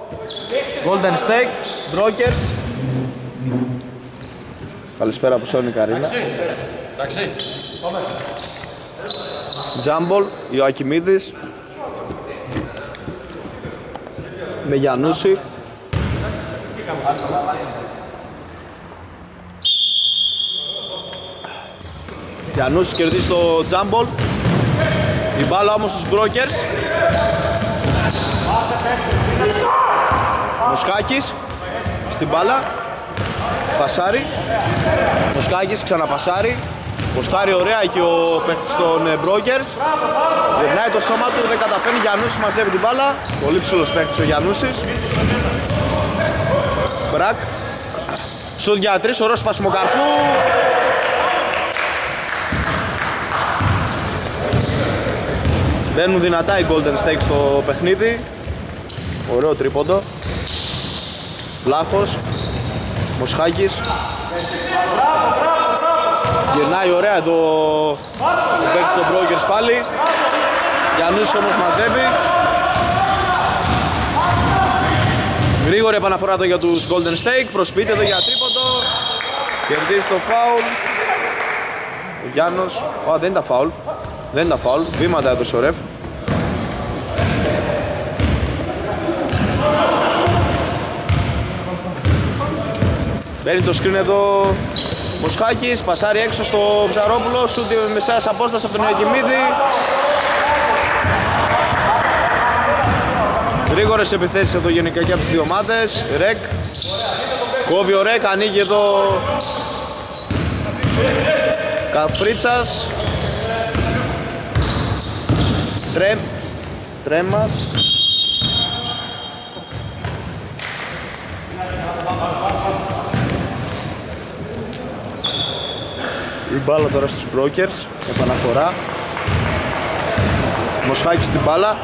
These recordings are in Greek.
Golden State, Brokers. Καλησπέρα από Σόνη Καρίνα. Τζάμπολ, Ιωακιμίδης. Με Γιαννούση. Γιαννούση κερδίζει το Τζάμπολ. Η μπάλα όμως στους Brokers. Μοσχάκης στην μπάλα. Πασάρι. Μοσχάκης ξαναπασάρι. Ποστάρει ωραία και ο παίκτης των Brokers. Γυρνάει το σώμα του, δεν καταφέρνει. Γιαννούσης μαζεύει την μπάλα. Πολύ ψηλός παίκτης ο Γιαννούσης. Μπρακ. Σουτ για 3, ωραίο σπάσιμο καρπού. Μπαίνουν δυνατά οι Golden State στο παιχνίδι. Ωραίο τρίποντο. Βλάχος. Μοσχάκης. Γυρνάει ωραία το παίκτης των Brokers πάλι. Γιαννούσης όμως μαζεύει. Γρήγορη επαναφορά εδώ για τους Golden State. Προσποιείται εδώ για τρίποντο. Κερδίζει το φάουλ. Ο Γιάννος. Δεν ήταν φάουλ. Δεν ήταν φάουλ. Βήματα έδωσε ο ρεφ. Μπαίνει το screen εδώ Μοσχάκης, πασάρει έξω στο Ψαρόπουλο, σούτ μεσαίας απόσταση από τον Ιωακιμίδη. Γρήγορες επιθέσεις εδώ γενικά και από τις δύο ομάδες. Ρεκ, κόβει ο Ρεκ, ανοίγει εδώ Καφρίτσας. Τρέμας. Η μπάλα τώρα στους Brokers, επαναφορά. Μοσχάκης στην μπάλα.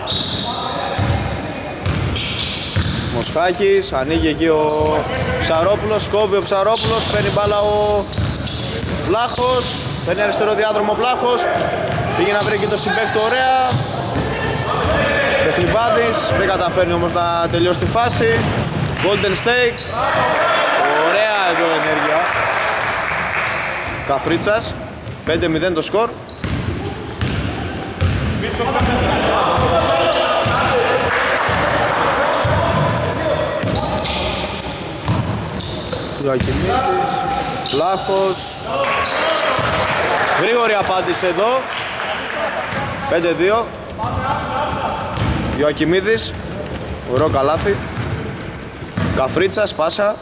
Μοσχάκης, ανοίγει εκεί ο Ψαρόπουλος, κόβει ο Ψαρόπουλος, παίρνει μπάλα ο Βλάχος, παίρνει αριστερό διάδρομο ο Βλάχος, πήγε να βρει και το συμπέκτο ωραία. Πεχλιβάδης, δεν καταφέρνει όμως να τελειώσει τη φάση. Golden State, ωραία εδώ ενέργεια. Καφρίτσας, 5-0 το σκορ. Ιωακιμίδης, Βλάχος. Γρήγορη απάντηση εδώ. 5-2. Ιωακιμίδης, ωραίο καλάθι. Καφρίτσας, πάσα.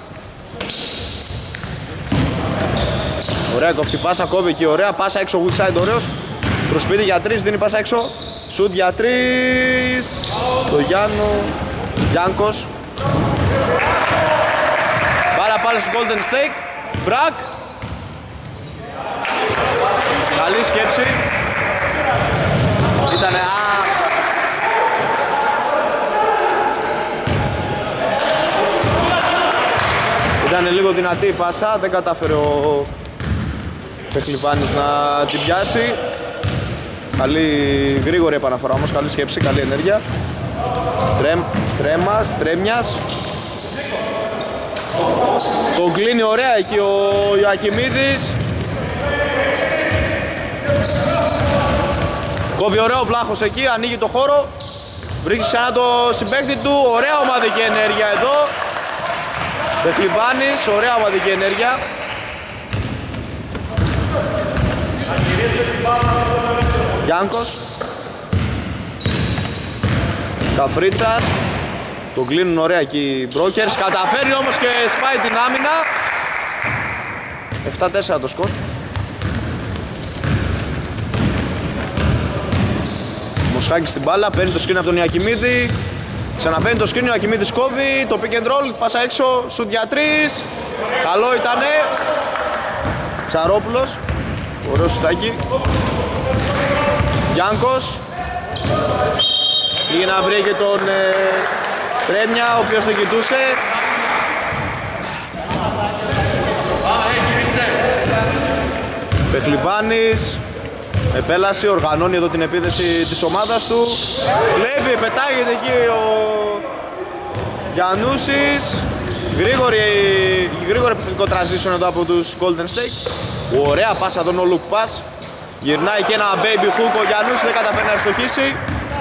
Ωραία κοφτή πάσα, κόβει εκεί, ωραία πάσα έξω, weak side ωραίος. Προσποιείται για 3, δίνει πάσα έξω. Σουτ για 3. Το Γιάνκος. Πάρα πάλι στο Golden State. Μπρακ. Καλή σκέψη. Ήτανε Ήτανε λίγο δυνατή η πάσα, δεν κατάφερε ο Πεχλιβάνης να την πιάσει. Καλή γρήγορη επαναφορά όμως, καλή σκέψη, καλή ενέργεια. Τρέμιας. Τον κλείνει ωραία εκεί ο Ιωακιμίδης. Κόβει ωραίο Βλάχος εκεί, ανοίγει το χώρο. Βρίσκει ξανά το συμπαίκτη του, ωραία ομαδική ενέργεια εδώ. Πεχλιβάνης, ωραία ομαδική ενέργεια. Γιάνκος. Καφρίτσας. Τον κλείνουν ωραία εκεί οι Brokers. Καταφέρει όμως και σπάει την άμυνα. 7-4 το σκορ. Μοσχάκης στην μπάλα, παίρνει το screen από τον Ιωακιμίδη. Ξαναπαίρνει το screen, ο Ιωακιμίδης κόβει. Το pick and roll, πάσα έξω, σουτ για 3. Καλό ήτανε. Ψαρόπουλος. Ωραίο σουτάκι. Γιάνκος. Πήγε να βρει και τον Τρέμια, ο οποίος τον κοιτούσε. Πεχλιβάνης. Επέλαση, οργανώνει εδώ την επίθεση της ομάδας του. Βλέπει, πετάγεται εκεί ο Γιαννούσης. Γρήγορο επιθετικό transition εδώ από τους Golden State. Ωραία πάσα εδώ, no look pass. Γυρνάει και ένα baby hook ο Γιαννούσης, δεν καταφέρει να ευστοχίσει.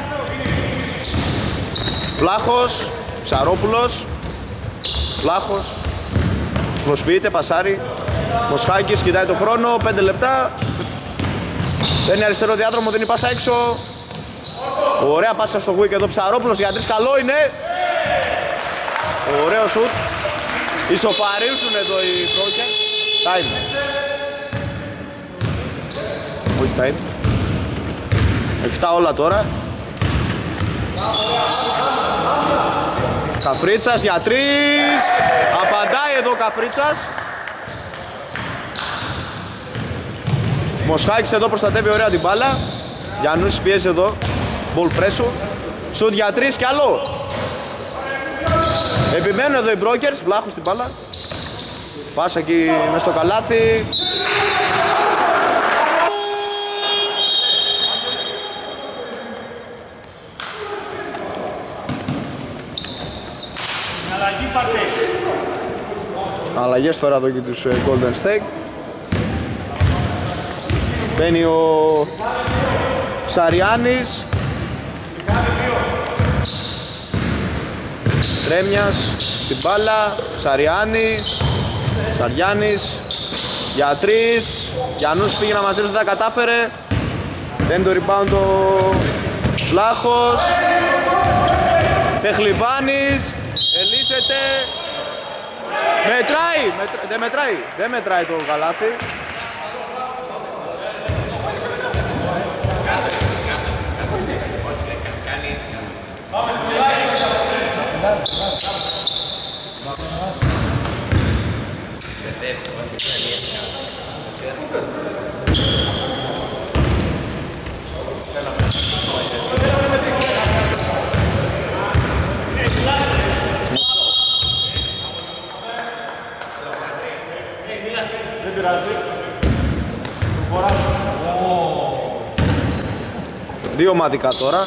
Βλάχος, Ψαρόπουλος. Βλάχος. Προσποιείται, πασάρει. Μοσχάκης κοιτάει το χρόνο, 5 λεπτά. Παίρνει αριστερό διάδρομο, δίνει πάσα έξω. Ωραία πάσα στο Γουίκ εδώ, Ψαρόπουλος για 3, καλό είναι. Ωραίο σουτ. Ισοπαρίζουν εδώ οι Brokers. Time. Όχι time. 7 όλα τώρα. Καφρίτσας για 3. Απαντάει εδώ ο Καφρίτσας. Μοσχάκης εδώ προστατεύει ωραία την μπάλα. Γιαννούσης πιέζει εδώ. Ball pressure. Σουτ για 3 κι άλλο. Επιμένουν εδώ οι Brokers. Βλάχος την μπάλα. Πάσα εκεί μες στο καλάθι. Αλλαγές τώρα εδώ και τους Golden State. Μπαίνει ο Ψαριάνης. Τρέμιας στην μπάλα. Ψαριάνης. Ψαριάνης για 3. Γιαννούς πήγε να μαζέψει, δεν τα κατάφερε. Παίρνει το rebound ο Βλάχος. Πεχλιβάνης. Ελύσεται. Μετράει. Δεν μετράει το καλάθι. Δύο ομαδικά τώρα.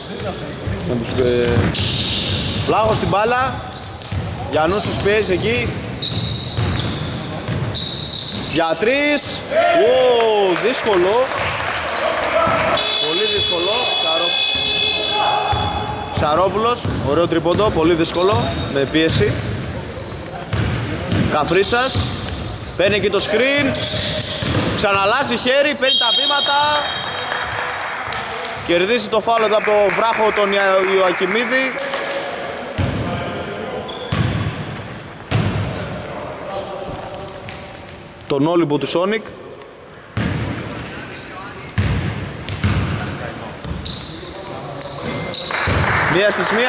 Βλάχος στην μπάλα. Γιαννούς τους πιέζει εκεί. Για 3. Δύσκολο. Πολύ δύσκολο. Ψαρόπουλος. Ωραίο τρίποντο. Πολύ δύσκολο. Με πίεση. Καφρίτσας. Παίρνει εκεί το screen. Ξαναλάζει χέρι. Παίρνει τα βήματα. Κερδίσει το φάουλ εδώ από το βράχο τον Ιωακιμίδη. Τον Όλυμπο του Σόνικ. Μία στις μία.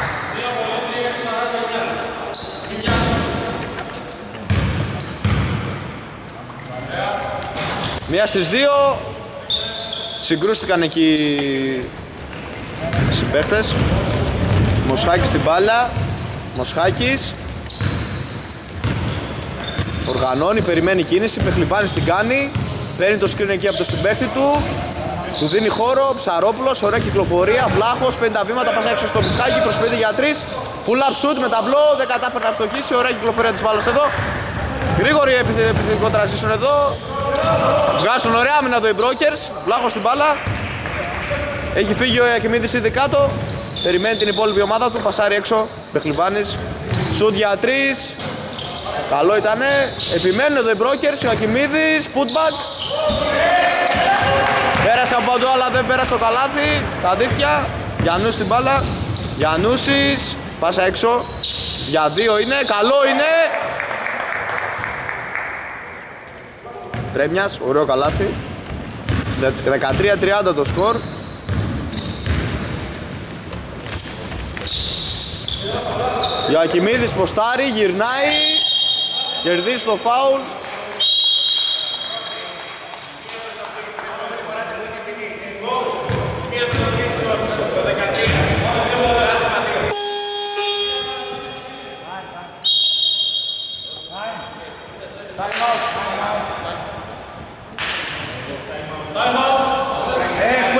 Μία στις δύο. Συγκρούστηκαν εκεί οι συμπαίχτες. Μοσχάκης στην μπάλα. Μοσχάκης. Οργανώνει, περιμένει κίνηση. Πεχλιβάνης την κάνει. Παίρνει το screen εκεί από το συμπαίχτη του. Του δίνει χώρο. Ψαρόπουλος, ωραία κυκλοφορία. Βλάχος, παίρνει τα βήματα, πάσα έξω στο Μοσχάκη. Προσποιείται για 3. Pull up shoot με ταμπλό. Δεν κατάφερε να φτωχίσει. Ωραία κυκλοφορία της μπάλας εδώ. Γρήγορη επιθετικό transition εδώ. Βγάζουν ωραία άμυνα εδώ οι Brokers. Βλάχος στην μπάλα. Έχει φύγει ο Ιωακιμίδης ήδη κάτω. Περιμένει την υπόλοιπη ομάδα του. Πασάρει έξω. Μπεχλιβάνης. Σουτ για 3. Καλό ήτανε. Επιμένουν εδώ οι Brokers. Ιωακιμίδης. Putback. Πέρασε από παντού αλλά δεν πέρασε το καλάθι. Τα δίχτυα. Γιαννούς στην μπάλα. Γιαννούσης. Πάσα έξω. Για 2 είναι. Καλό είναι. Τρέμιας, ωραίο καλάθι. 13-30 το σκορ. Ιωακιμίδης ποστάρει, γυρνάει. Κερδίζει το φάουλ.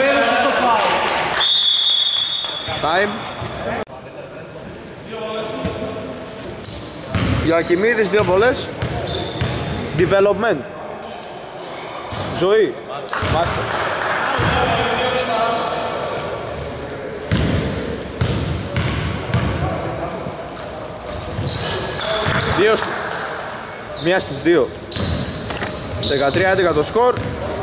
Time. Γιακιμίδης, 2 βολές. Development. Ζωή. Μάστερ. Μία στις 2. 13-11 το σκορ.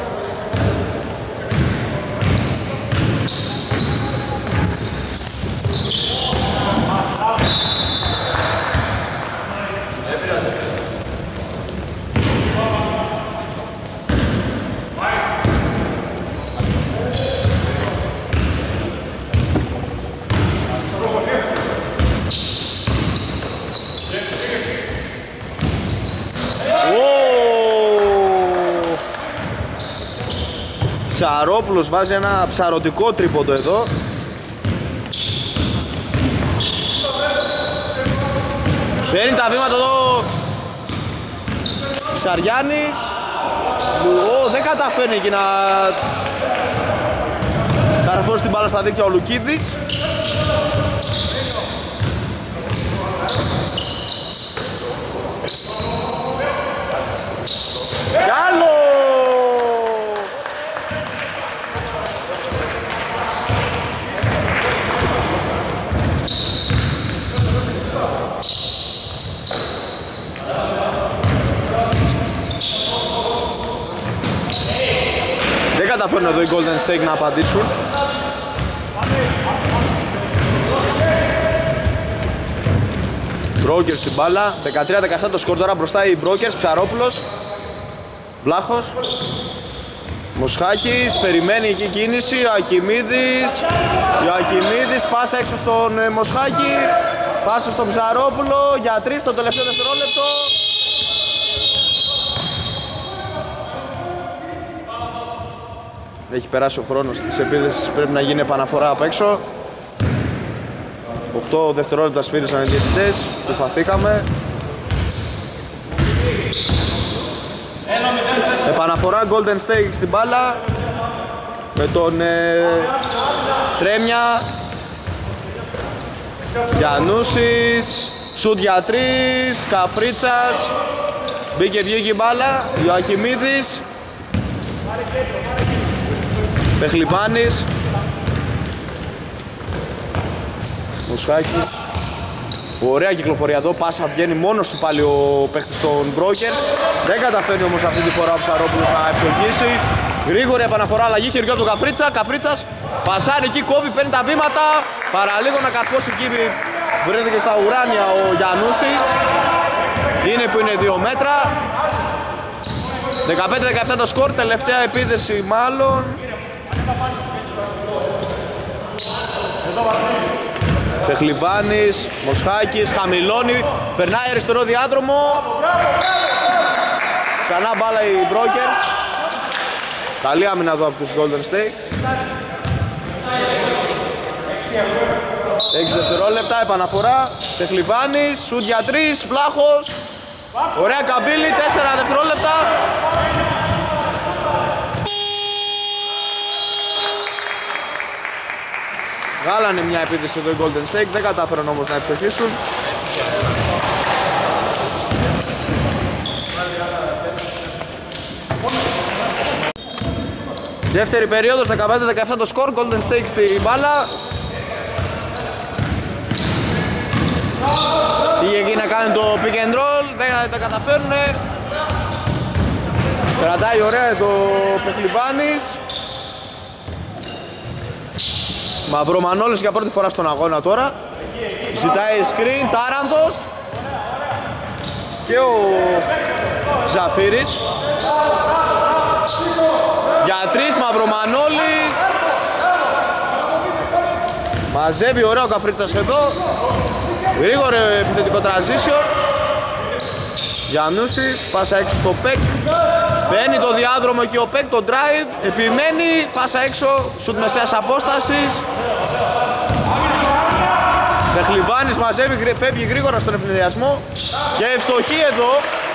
Ψαρόπουλος βάζει ένα ψαρωτικό τρίποντο εδώ. Παίρνει τα βήματα εδώ Ψαριάννης. Δεν καταφέρνει εκεί να καρφώσει την μπάλα στα δίκτυα ο Λουκίδης. Καλό! Δεν καταφέρνουν εδώ οι Golden State να απαντήσουν. Brokers στην μπάλα, 13-17 το σκορ τώρα μπροστά οι Brokers, Ψαρόπουλος, Βλάχος, Μοσχάκης, περιμένει εκεί κίνηση, ο Ακιμίδης, πάσα έξω στον Μοσχάκη, πάσα στον Ψαρόπουλο, για 3 το τελευταίο δευτερόλεπτο. Έχει περάσει ο χρόνος της επίδεσης, πρέπει να γίνει επαναφορά απ' έξω. 8 δευτερόλεπτα σφύρισαν οι διαιτητές, του φαθήκαμε. Επαναφορά Golden State στην μπάλα με τον Τρέμια, Γιαννούσης, σουτ για 3, Καπρίτσας, μπήκε βγήκε η μπάλα, Ιωακιμίδης, Πεχλιβάνης, Μουσχάκης. Ωραία κυκλοφορία εδώ, πάσα βγαίνει μόνος του πάλι ο παίχτης των Broker. Δεν καταφέρνει όμως αυτή τη φορά ο Ψαρόπουλος να ευσογήσει. Γρήγορη επαναφορά, αλλαγή χεριό του Καπρίτσα. Καπρίτσας πασάρει εκεί, κόβει, παίρνει τα βήματα. Παραλίγο να καρφώσει εκεί, βρέθηκε στα ουράνια ο Γιαννούσης. Είναι που είναι 2 μέτρα. 15-17 το σκορ, τελευταία επίδεση μάλλον. Πεχλιβάνης, Μοσχάκης, χαμηλώνει, περνάει αριστερό διάδρομο. Ξανά μπάλα οι Brokers. Καλή άμυνα εδώ από τους Golden State. 6 δευτερόλεπτα, επαναφορά. Πεχλιβάνης, σουτ για 3, Βλάχος. Ωραία καμπύλη, 4 δευτερόλεπτα. Βγάλανε μια επίθεση εδώ οι Golden State, δεν κατάφεραν όμως να ευστοχίσουν. Δεύτερη περίοδος, 15-17 το σκορ, Golden State στη μπάλα. Πήγε εκεί να κάνει το pick and roll, δεν τα καταφέρουνε. Κρατάει ωραία το Πεχλιβάνης. Μαυρομανόλης για πρώτη φορά στον αγώνα τώρα. Ζητάει screen, Τάραντος και ο Ζαφύρης. Για 3 Μαυρομανόλης. Μαζεύει ωραίο ο Καφρίτσας εδώ. Γρήγορο επιθετικό transition. Γιαννούσης, πάσα έξω στο Πεκ. Μπαίνει το διάδρομο και ο Πεκ, το drive. Επιμένει, πάσα έξω, σουτ μεσαίας απόστασης. Πεχλιβάνης μαζεύει, φεύγει γρήγορα στον ευνηδιασμό. Και ευστοχή εδώ.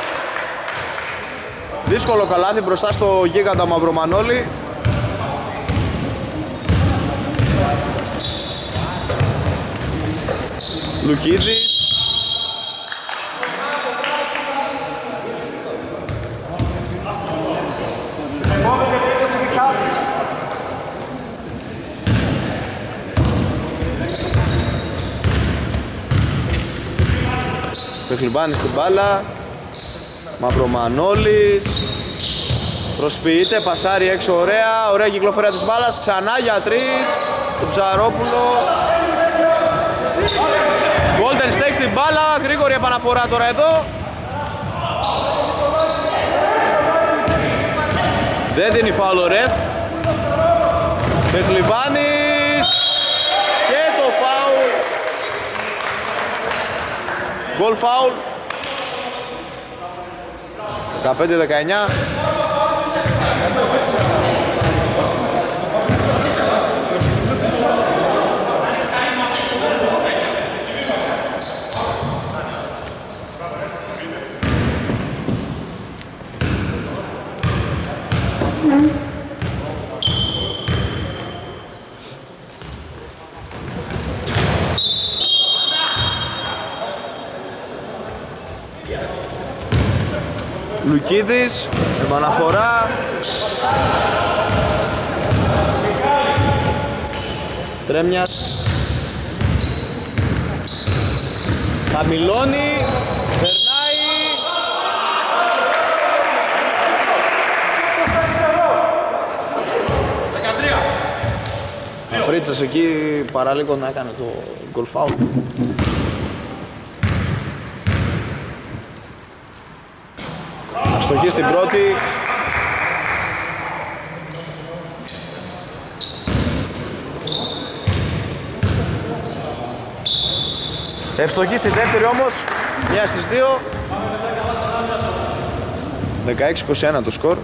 Δύσκολο καλάθι μπροστά στο γίγαντα Μαυρομανόλη. Λουκίδης. Πεχλιμπάνης στην μπάλα. Μαυρομανόλης. Προσποιείται, πασάρει έξω, ωραία κυκλοφορία της μπάλας. Ξανά για 3. Το Ψαρόπουλο. Golden State στην μπάλα. Γρήγορη επαναφορά τώρα εδώ. Δεν δίνει φάουλ ο ρεφ. Πεχλιμπάνης. Και το φάουλ. Γκολ φάουλ. 15-19. Λουκίδης, επαναφορά. Τρέμιας. Χαμηλώνει, περνάει. Φρίτσας εκεί παραλίγο να έκανε το γκολ φάουλ. Αστοχή στην πρώτη. Ευστοχή στη δεύτερη όμως. 1 στις 2. 16-21 το σκορ.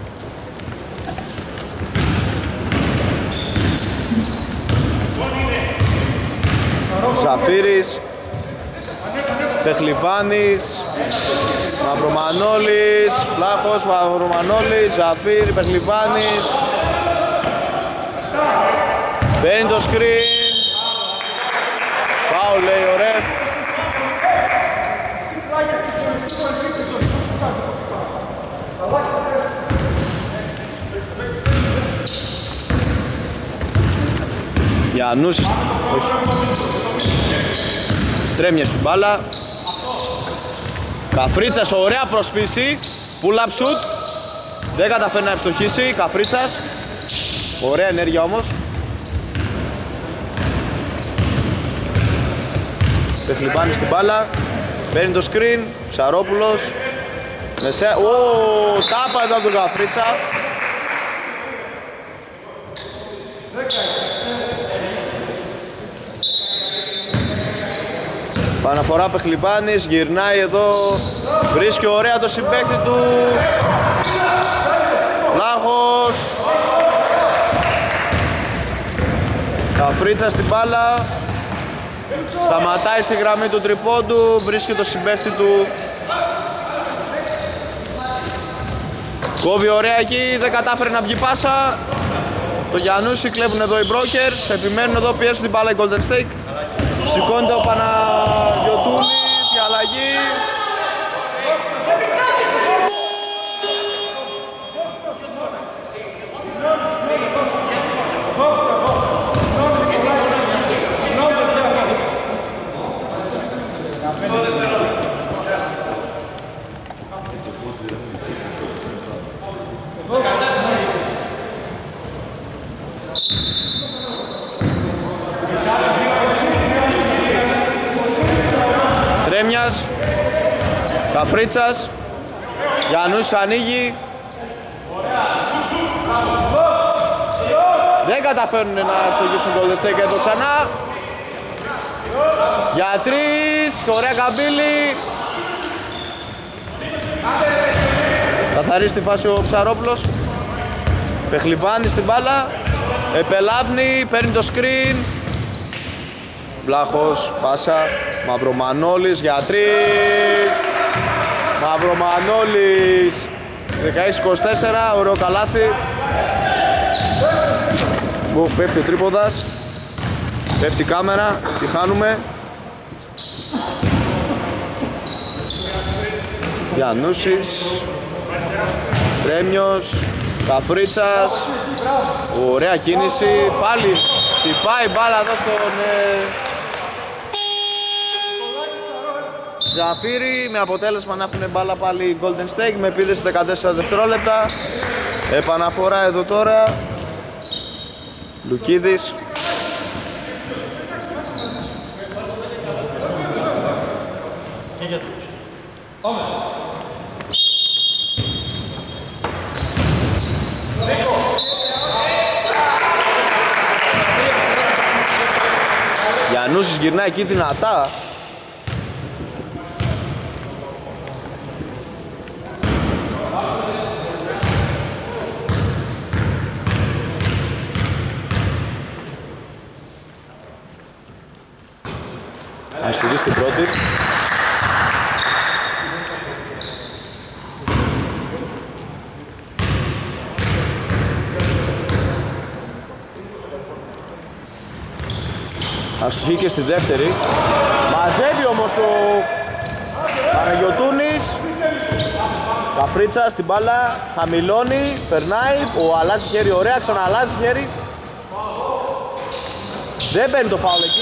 Ζαφύρης. Πεχλιβάνης. Μαυρομανόλης, Πλάχος, Μαυρομανόλης, Ζαφύρη, Πεχλιβάνης. Παίρνει το screen. Φάουλ λέει ο ρεφ. Γιαννούσης, όχι. Τρέμια στην μπάλα. Καφρίτσας, ωραία προσπίση. Pull-up shoot. Δεν καταφέρει να ευστοχίσει. Καφρίτσας. Ωραία ενέργεια όμως. Πεχλιμπάνει στην μπάλα. Παίρνει το screen. Ψαρόπουλος. Μεσαία. Τάπα εδώ από τον Καφρίτσα. Παναφορά Πεχλιμπάνης, γυρνάει εδώ, βρίσκει ωραία το συμπαίκτη του. Λάχος. Καφρίτσα στην μπάλα. Σταματάει στη γραμμή του τριπόντου, βρίσκει το συμπαίκτη του. Κόβει ωραία εκεί, δεν κατάφερε να βγει πάσα. Το Γιαννούση κλέβουν εδώ οι Brokers, επιμένουν εδώ, πιέσουν την μπάλα οι Golden State. Σηκώνεται ο Παναγιωτούλης για αλλαγή. Καφρίτσας, Γιαννούς ανοίγει. Δεν καταφέρουν να στοχίσουν το Golden State και εδώ ξανά. Για 3, ωραία καμπύλη. Καθαρίζει τη φάση ο Ψαρόπουλος. Πεχλιβάνει στην μπάλα. Επελάβνει, παίρνει το screen. Βλάχος, πάσα, Μαυρομανόλης για 3. Μαυρομανόλης 16-24, ωραίο καλάθι. Πέφτει ο τρίποδας. Πέφτει η κάμερα, τη χάνουμε. Γιαννούσης, Τρέμιος, Καφρίτσας. Ωραία κίνηση, πάλι χτυπάει μπάλα εδώ στον Ζαφύρι, με αποτέλεσμα να έχουν μπάλα πάλι η Golden State με επίδεση 14 δευτερόλεπτα. Επαναφορά εδώ τώρα. Λουκίδης. Γιαννούσης γυρνάει εκεί δυνατά. Να στηρίσει την πρώτη. Αστοχή και στη δεύτερη. Μαζεύει όμως ο Παναγιωτούνης. Καφρίτσα στην μπάλα, χαμηλώνει, περνάει, αλλάζει χέρι ωραία, ξαναλάζει χέρι. Δεν παίρνει το φάουλ εκεί.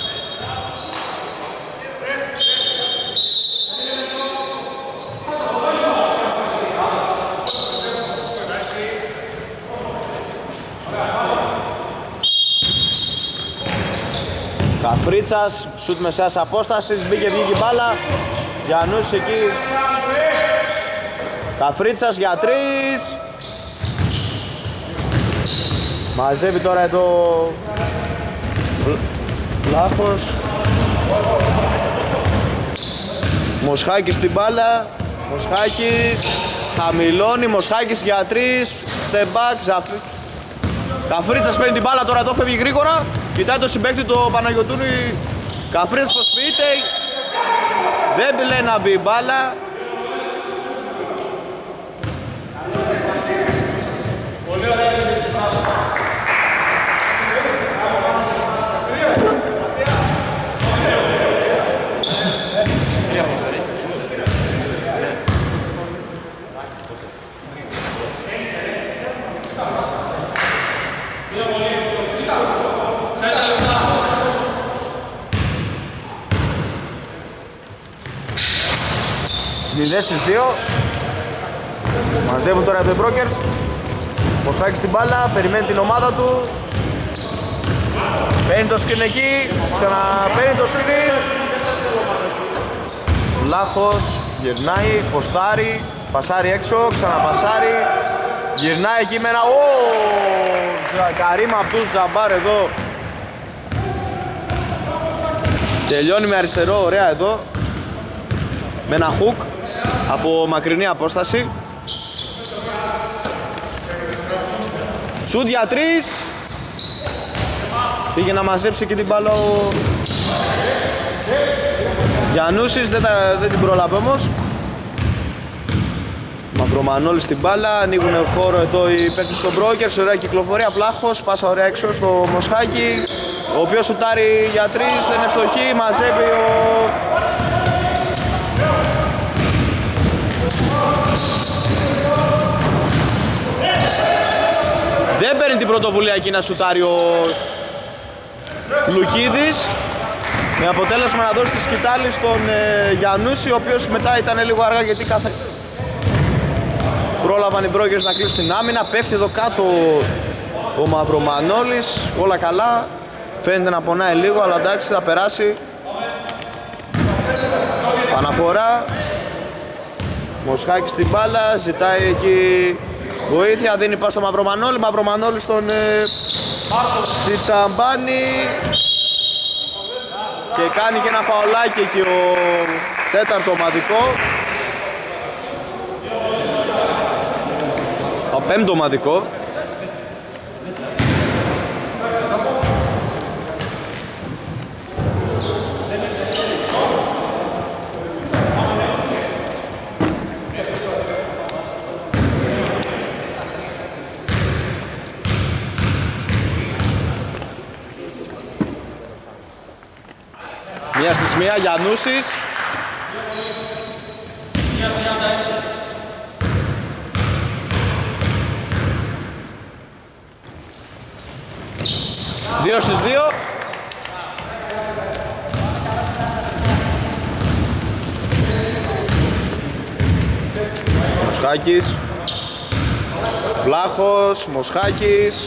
Καφρίτσας, σουτ μεσαίας απόστασης, μπήκε βγήκε η μπάλα. Γιαννούσης εκεί. Καφρίτσας για 3. Μαζεύει τώρα εδώ Λάχος. Μοσχάκης στην μπάλα. Μοσχάκης χαμηλώνει, Μοσχάκης για 3. Step back, Καφρίτσας παίρνει την μπάλα τώρα εδώ, φεύγει γρήγορα. Κοιτάει το συμπαίκτη του Παναγιωτούνη. Καφρίτσας προσποιείται. Δεν λέει να μπει η μπάλα. Πολύ ωραία. Στις 2. Μαζεύουν τώρα οι Brokers. Μοσχάκης στην μπάλα, περιμένει την ομάδα του. Παίρνει το σκριν εκεί, ξαναπαίρνει το σκριν. Λάχος γυρνάει, ποστάρει, πασάρει έξω, ξαναπασάρει. Γυρνάει εκεί με ένα Καρίμ Αμπτούλ Τζαμπάρ εδώ. Τελειώνει με αριστερό, ωραία εδώ. Με ένα hook από μακρινή απόσταση. Σουτ για 3. Πήγε να μαζέψει και την μπάλα ο Γιαννούσης, δεν την πρόλαβε όμως. Μαυρομανόλης στην μπάλα, ανοίγουν χώρο εδώ οι παίκτες των Brokers, ωραία κυκλοφορία, Πλάχος, πάσα ωραία έξω στο Μοσχάκη, ο οποίος σουτάρει για 3, δεν είναι φτωχή, μαζεύει ο δεν παίρνει την πρωτοβουλία εκεί να σουτάρει ο Λουκίδης, με αποτέλεσμα να δώσει τη σκητάλη στον Γιαννούση, ο οποίος μετά ήταν λίγο αργά γιατί πρόλαβαν οι Brokers να κλείσουν την άμυνα. Πέφτει εδώ κάτω ο Μαυρομανόλης, όλα καλά, φαίνεται να πονάει λίγο αλλά εντάξει θα περάσει. Παναφορά, Μοσχάκης στην μπάλα, ζητάει εκεί βοήθεια, δίνει πας στο Μαυρομανόλη, Μαυρομανόλη στον Σιταμπάνη και κάνει και ένα φαουλάκι εκεί ο τέταρτο ομαδικό, ο πέμπτο ομαδικό. Μία στις μία, Γιαννούσης. Δύο στις δύο. Μοσχάκης, Βλάχος, Μοσχάκης,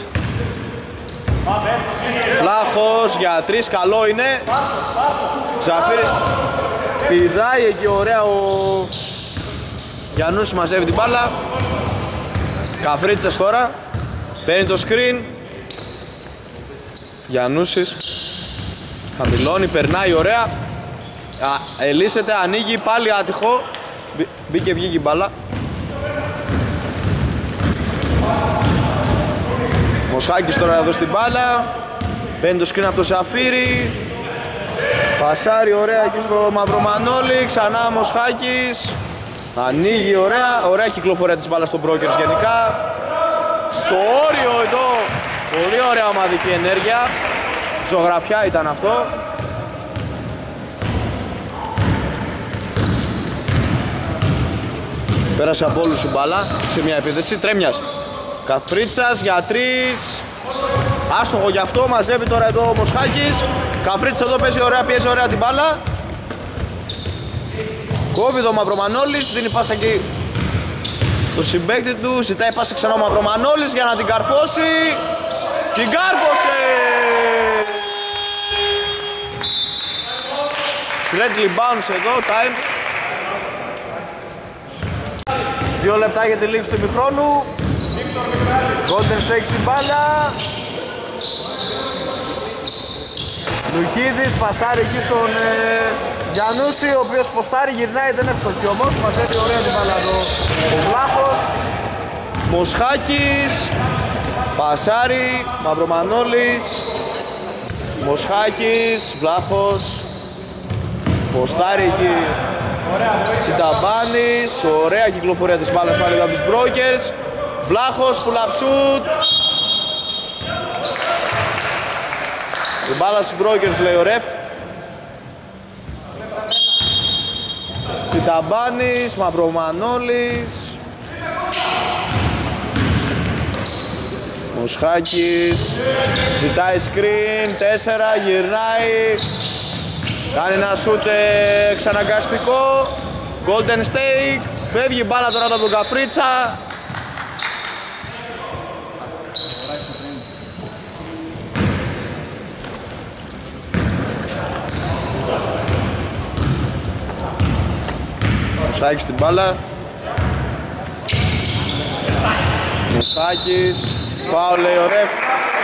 Βλάχος για 3, καλό είναι. Ζαφύρης πηδάει εκεί ωραία, ο Γιαννούσης μαζεύει την μπάλα. Καφρίτσας τώρα, παίρνει το screen. Γιαννούσης χαμηλώνει, περνάει ωραία. Ελύσεται, ανοίγει, πάλι άτυχο. Μπήκε, βγήκε η μπάλα. Μοσχάκης τώρα εδώ στην μπάλα. Παίρνει το screen από το Ζαφύρι. Πασάρει ωραία εκεί στο Μαυρομανόλη. Ξανά Μοσχάκης. Ανοίγει ωραία. Ωραία κυκλοφορία της μπάλας στον Brokers γενικά. Στο όριο εδώ. Πολύ ωραία ομαδική ενέργεια. Ζωγραφιά ήταν αυτό. Πέρασε από όλους η μπάλα σε μια επίθεση. Τρέμιας. Καφρίτσας για 3. Άστοχο γι' αυτό, μαζεύει τώρα εδώ ο Μοσχάκης. Καφρίτσας εδώ παίζει ωραία, πιέζει ωραία την μπάλα. Κόβει εδώ ο Μαυρομανόλης, δίνει πάσα εκεί το συμπαίκτη του. Ζητάει πάσα ξανά ο Μαυρομανόλης για να την καρφώσει. Την κάρφωσε! Straight bounce εδώ, time. 2 λεπτά για τη λήξη του ημιχρόνου. Golden State στην μπάλα. Λουκίδης πασάρει εκεί στον Γιαννούση, ο οποίος ποστάρει, γυρνάει, δεν ευστοχεί όμως. Μαζεύει ωραία την μπάλα εδώ ο Βλάχος. Μοσχάκης πασάρει, Μαυρομανόλης, Μοσχάκης, Βλάχος. Ποστάρει εκεί Τσιταμπάνης, ωραία κυκλοφορία της μπάλας πάλι εδώ από τους Brokers. Βλάχος, πουλαψούτ. Η μπάλα στους Brokers λέει ο ρεφ. Τσιταμπάνης, Μαυρομανόλης, Μοσχάκης, ζητάει screen, 4, γυρνάει. Κάνει ένα σούτ εξαναγκαστικό. Golden State. Φεύγει η μπάλα τώρα από τον Καφρίτσα. Μοσχάκης στην μπάλα. Μοσχάκης. Φάουλ λέει ο ρεφ.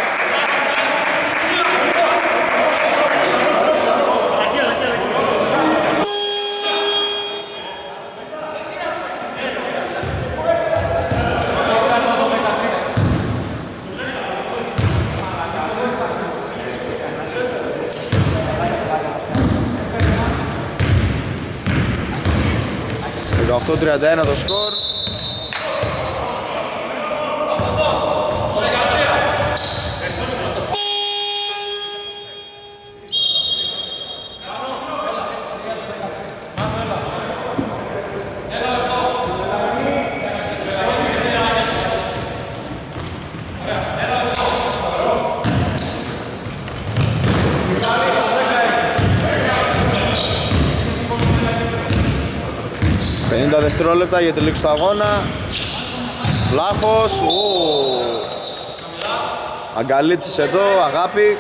Το 31 το σκορ. Δευτερόλεπτα για τη λήξη του αγώνα. Βλάχος. Αγκαλίτσης εδώ, αγάπη.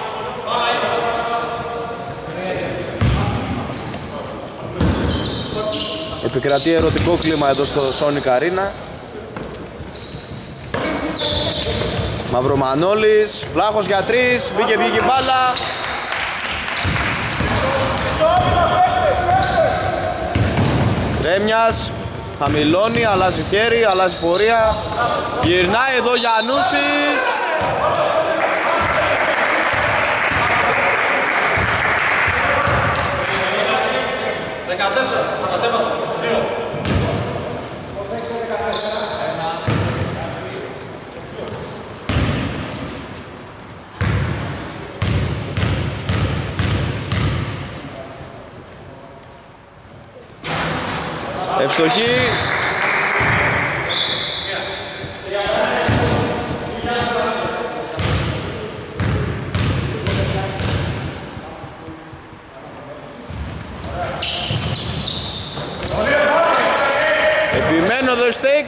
Επικρατεί ερωτικό κλίμα εδώ στο Sonic Arena. Μαυρομανόλης, Βλάχος για 3, μπήκε βγήκε μπάλα. Ρέμιας, χαμηλώνει, αλλάζει χέρι, αλλάζει πορεία. Γυρνάει εδώ Γιαννούσης. Ευστοχή. Επιμένω εδώ εδώ η Steak.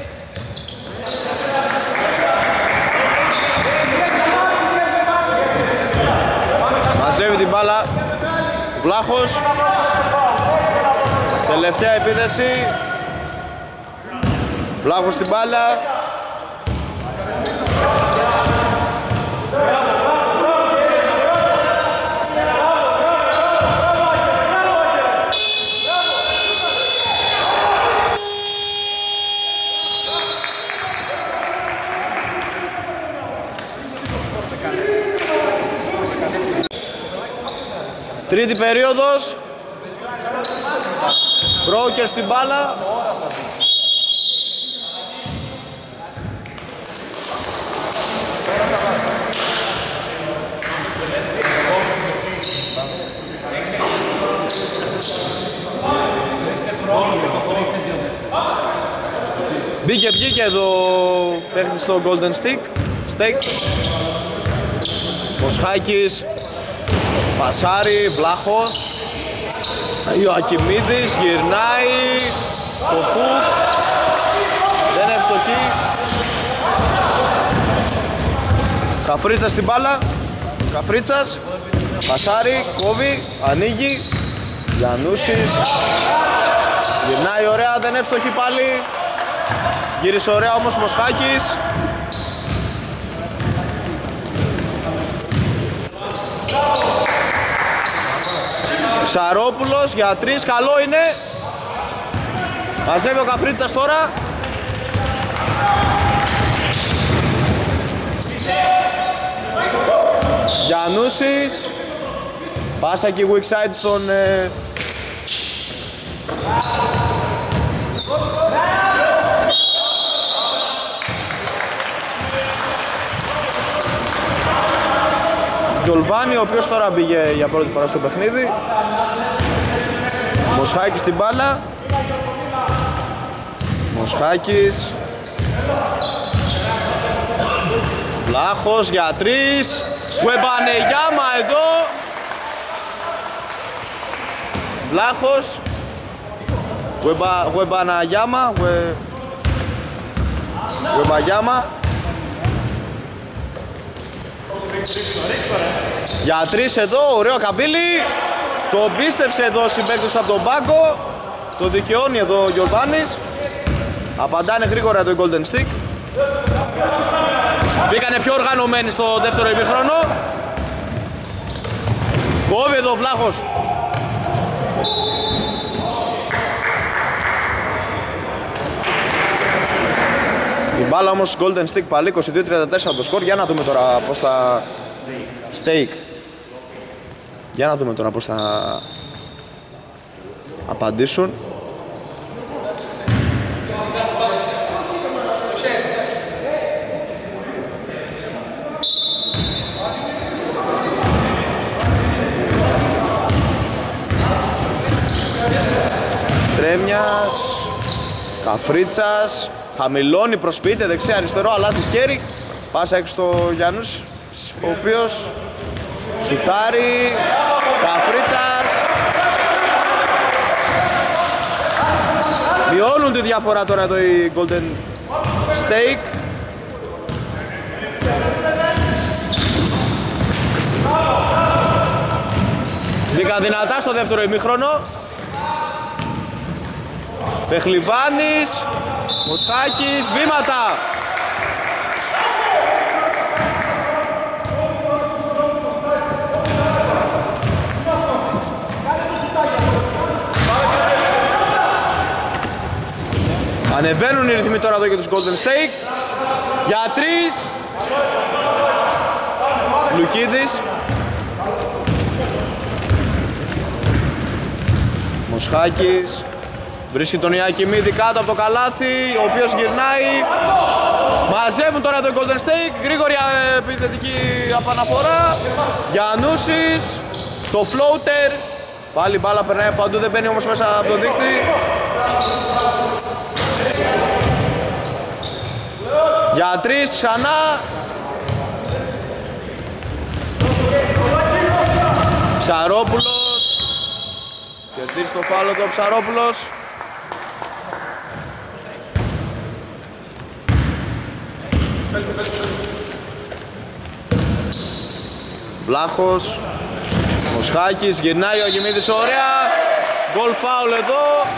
Μαζεύει την μπάλα Βλάχος. Τελευταία επίθεση. Βλάχος στην μπάλα. Τρίτη περίοδος. Brokers στην μπάλα. Βγήκε εδώ παίχτης στο Golden Steak. Μοσχάκης. Πασάρι, Βλάχος. Ιωακιμίδης γυρνάει. Το χουκ. Δεν είναι ευστοχή. Καφρίτσας στην μπάλα. Καφρίτσας. Πασάρι, κόβει, ανοίγει. Γιαννούσης. Γυρνάει ωραία, δεν είναι ευστοχή πάλι. Γύρισε ωραία όμως Μοσχάκης. Ψαρόπουλος για 3, καλό είναι. Μαζεύει ο Καφρίτσας τώρα. Γιαννούσης. Πάσα και weak side στον Γιολβάνι, ο οποίος τώρα μπήκε για πρώτη φορά στο παιχνίδι. Μοσχάκης στην μπάλα. Μοσχάκης. Βλάχος για 3. Γουεμπανεγιάμα εδώ. Βλάχος. Γουεμπαναγιάμα. Γουεμπαγιάμα. Για 3 εδώ, ωραίο καμπύλι. Το πίστεψε εδώ συμπαίκτης από τον πάγκο. Το δικαιώνει εδώ ο Γιορβάνης. Απαντάνε γρήγορα το Golden Stick. Μπήκανε πιο οργανωμένοι στο δεύτερο ημίχρονο. Κόβει εδώ ο Βλάχος. Η μπάλα όμως Golden Stick πάλι 22-34 το σκορ. Για να δούμε τώρα πώς θα... Steak. Για να δούμε τώρα πώς θα απαντήσουν. Τρέμιας, Καφρίτσας, χαμηλώνει, προσποιείται δεξιά αριστερό, αλλάζει χέρι. Πάσα έξω στο Γιάννους, ο οποίος σουτάρει. Καφρίτσας. Μειώνουν τη διαφορά τώρα εδώ οι Golden Steak. Βγήκαν δυνατά στο δεύτερο ημίχρονο. Πεχλιβάνης, Μοσχάκης, βήματα. Ανεβαίνουν οι ρυθμοί τώρα εδώ για τους Golden Steak. Για 3. Λουκίδης. Μοσχάκης. Βρίσκει τον Ιακιμίδη κάτω από το καλάθι, ο οποίος γυρνάει. Μαζεύουν τώρα το Golden Steak. Γρήγορη επιθετική επαναφορά. Γιαννούσης. Το floater. Πάλι μπάλα περνάει παντού, δεν μπαίνει όμως μέσα από το δίκτυ. Για 3 ξανά. Ψαρόπουλος. Κερδίζει το φάουλο του ο Ψαρόπουλος. Βλάχος, Μοσχάκης, γυρνάει ο Ακιμίδης, ωραία. Γκολ φάουλ εδώ.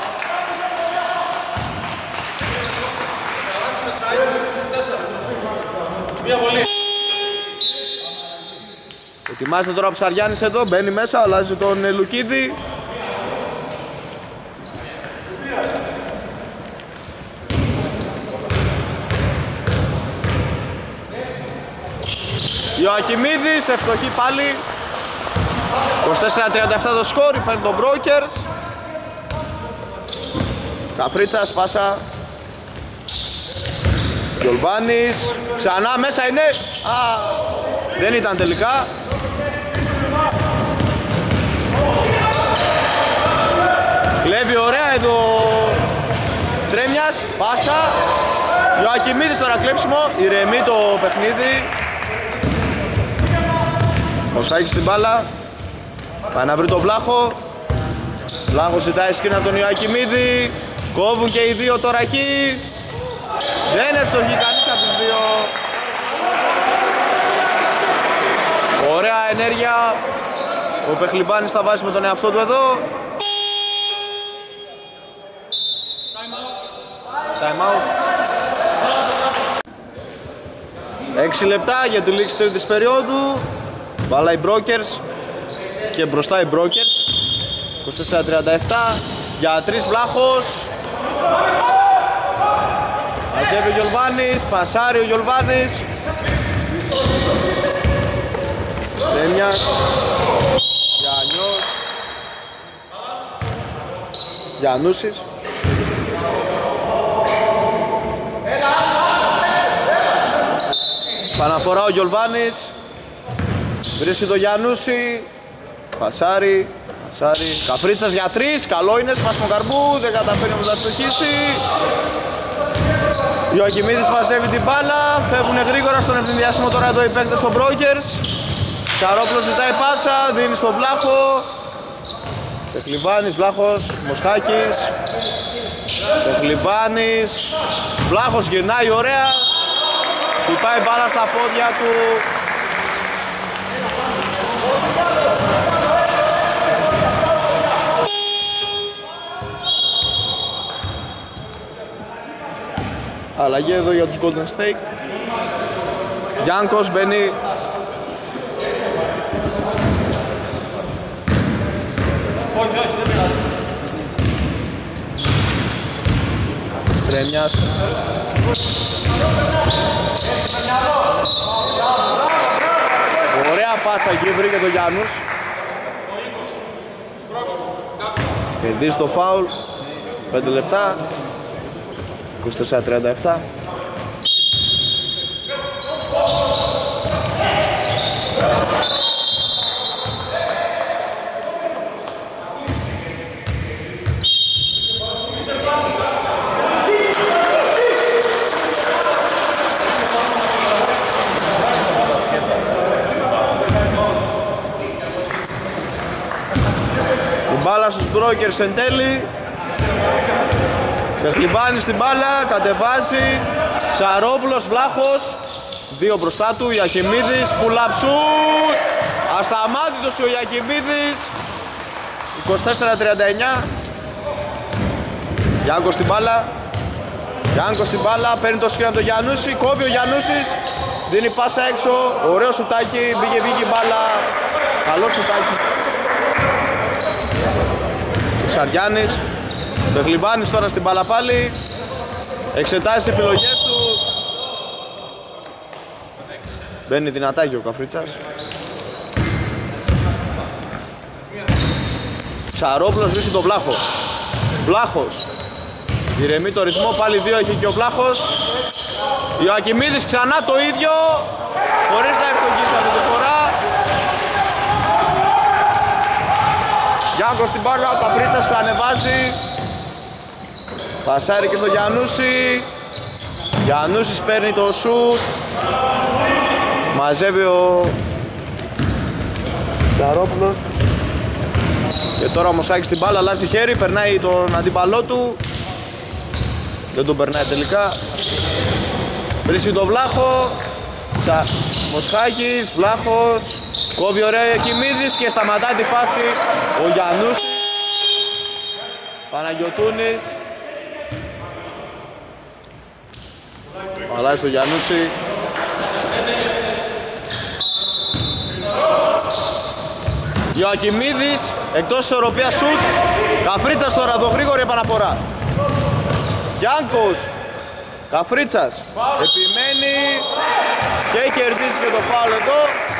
Ετοιμάζεται τώρα ο Ψαριάννης εδώ, μπαίνει μέσα, αλλάζει τον Λουκίδη. Ιωακιμίδης, ευστοχή πάλι. 24-37 το σκορ, παίρνει τον Brokers. Καφρίτσας, πάσα. Γιολβάνης, ξανά μέσα είναι. Δεν ήταν τελικά. Κλέβει ωραία εδώ Τρέμιας, πάσα. Ιωακιμίδης τώρα κλέψιμο, ηρεμεί το παιχνίδι. Ο Σάκης στην μπάλα, πάει να βρει τον Βλάχο. Βλάχος ζητάει σκρίνα τον Ιωακιμίδη. Κόβουν και οι δύο τώρα εκεί. Δεν ευστοχεί κανείς από τους δύο. Ωραία ενέργεια. Ο Πεχλιμπάνης θα βάζει με τον εαυτό του εδώ. Time out. 6 λεπτά για τη λήξη τρίτης περίοδου. Βάλα οι Brokers και μπροστά οι Brokers. 24-37 για 3 Βλάχος. Μαζεύει ο Γιολβάνης, πασάρει ο Γιολβάνης. Δέμιας, Γιαννιός, Γιαννούσης. Παναφορά ο Γιολβάνης. Βρίσκει το Γιαννούση. Πασάρει. Καφρίτσας για 3. Καλό είναι, σπάσιμο καρμπού. Δεν καταφέρει να το στοχίσει. Ιωακιμίδης μαζεύει την μπάλα. Φεύγουν γρήγορα στον ευνηδιάσιμο τώρα εδώ οι παίκτες των Brokers. Σαρόπλος ζητάει πάσα. Δίνει στον Βλάχο. Πεχλιμπάνης, Βλάχος, Μοσχάκης. Πεχλιμπάνης. Βλάχος γυρνάει ωραία. Χτυπάει μπάλα στα πόδια του. Αλλαγή εδώ για τους Golden State. Γιάνκος μπαίνει. Τρέμιας. Ωραία πάσα εκεί, βρήκε το Γιάννους. Κερδίζει το φάουλ. 5 λεπτά. 24-37. Η μπάλα στους Brokers εν τέλει. Πεχλιμπάνης στην μπάλα, κατεβάζει. Σαρόπουλος, Βλάχος. 2 μπροστά του, Ιαχιμίδης, πουλαψούτ. Ασταμάτητος ο Ιαχιμίδης. 24-39. Γιάνκος στην μπάλα. Γιάνκος στην μπάλα, παίρνει το σκριν από τον Γιαννούση. Κόβει ο Γιαννούσης. Δίνει πάσα έξω. Ωραίο σουτάκι, μπήκε η μπάλα. Καλό σουτάκι. Ο Σαριάννης. Πεχλιμπάνης τώρα στην μπάλα πάλι. Εξετάζει τις επιλογές του. Μπαίνει δυνατά και ο Καφρίτσας. Σαρόπουλος βρίσκει τον Βλάχο. Βλάχος. Ηρεμεί το ρυθμό, πάλι 2 έχει και ο Βλάχος. Ιωακιμίδης ξανά το ίδιο. Χωρίς να ευστοχίσει αυτή τη φορά. Γιάνκος στην μπάλα, ο Καφρίτσας του ανεβάζει. Πασάρει και στο Γιαννούση. Γιαννούσης παίρνει το σουτ. Μαζεύει ο Σαρόπουλος. Και τώρα ο Μοσχάκης στην μπάλα, αλλάζει χέρι, περνάει τον αντίπαλό του. Δεν τον περνάει τελικά. βρίσκει τον Βλάχο. Μοσχάκης, Βλάχος, κόβει ωραία Κιμίδης και σταματάει τη φάση ο Γιαννούς. Παναγιωτούνης. Αλλάζει το Γιαννούση. Ιωακιμίδης, εκτός ισορροπίας σουτ. Καφρίτσας τώρα, εδώ γρήγορη επαναφορά. Γιάνκος, Καφρίτσας, επιμένει και κερδίζει και το φάουλ εδώ.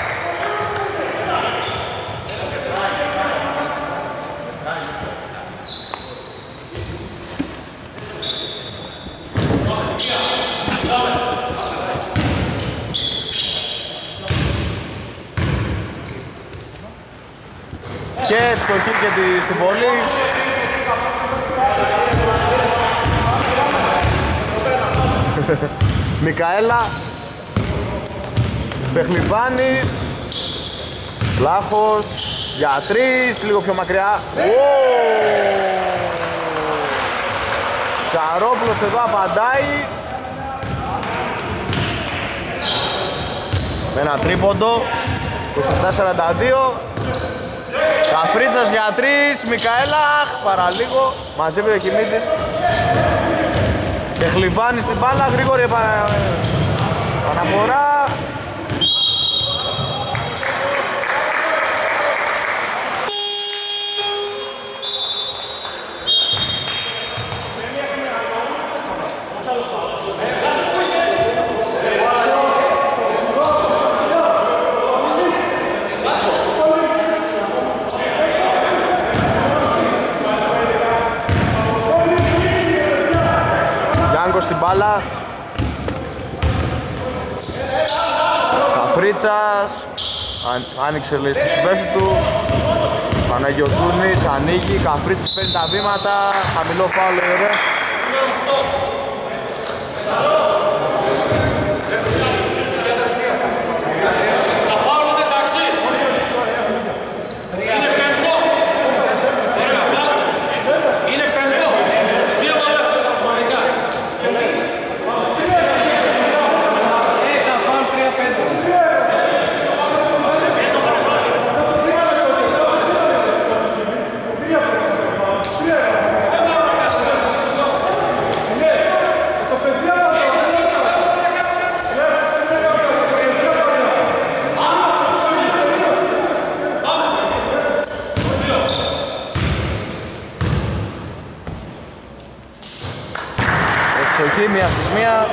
Και ευστοχή και στην βολή. Μικαέλα, Πεχλιβάνης, Βλάχος, για 3, λίγο πιο μακριά. Τσαρόπουλος εδώ απαντάει με ένα τρίποντο, 27-42. Καφρίτσας για 3, Μικαέλα, παραλίγο, μαζεύει ο Κιμίδης. Και Χλιβάνει στην μπάλα, γρήγορη επαναφορά. Στην μπάλα. Καφρίτσας άνοιξε λέει στη συμπέση του. Παναγιωτούνης ανοίγει, Καφρίτσας παίρνει τα βήματα, χαμηλό φάουλ ωραία. Μία στις μία.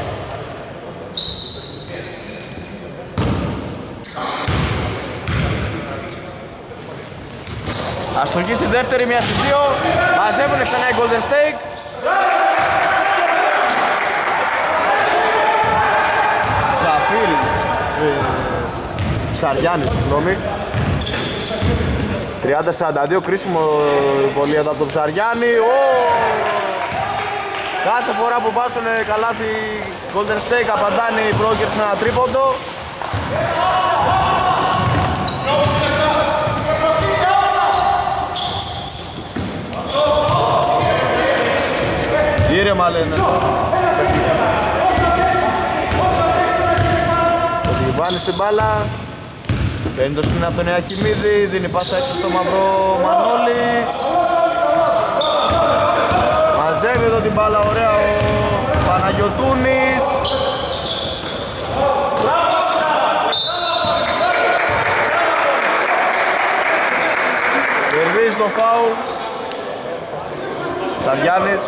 Αστοχή στη δεύτερη, μία στις δύο. Μαζεύουνε ξανά οι Golden State. Ζαφίλ Ψαριάννης, συγγνώμη. 30-42, κρίσιμο πολύ εδώ από τον Ψαριάννη. Κάθε φορά που βάζουν καλάθι Golden State απαντάνε οι Brokers με ένα τρίποντο. Ήρεμα λένε. Ο Τιβάνης στην μπάλα. Παίρνει το σκηνή από τον Ιακιμίδη, δίνει πάσα έξω στο μαυρό Μανώλη. Μαζεύει εδώ την μπάλα ωραία ο Παναγιωτούνης. Κερδίζει το φάουλ Σαριάννης.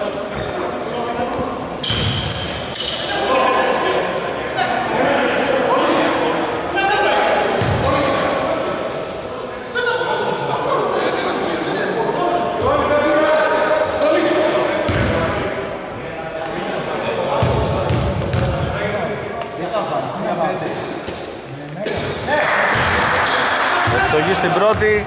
Ευστοχή στην πρώτη.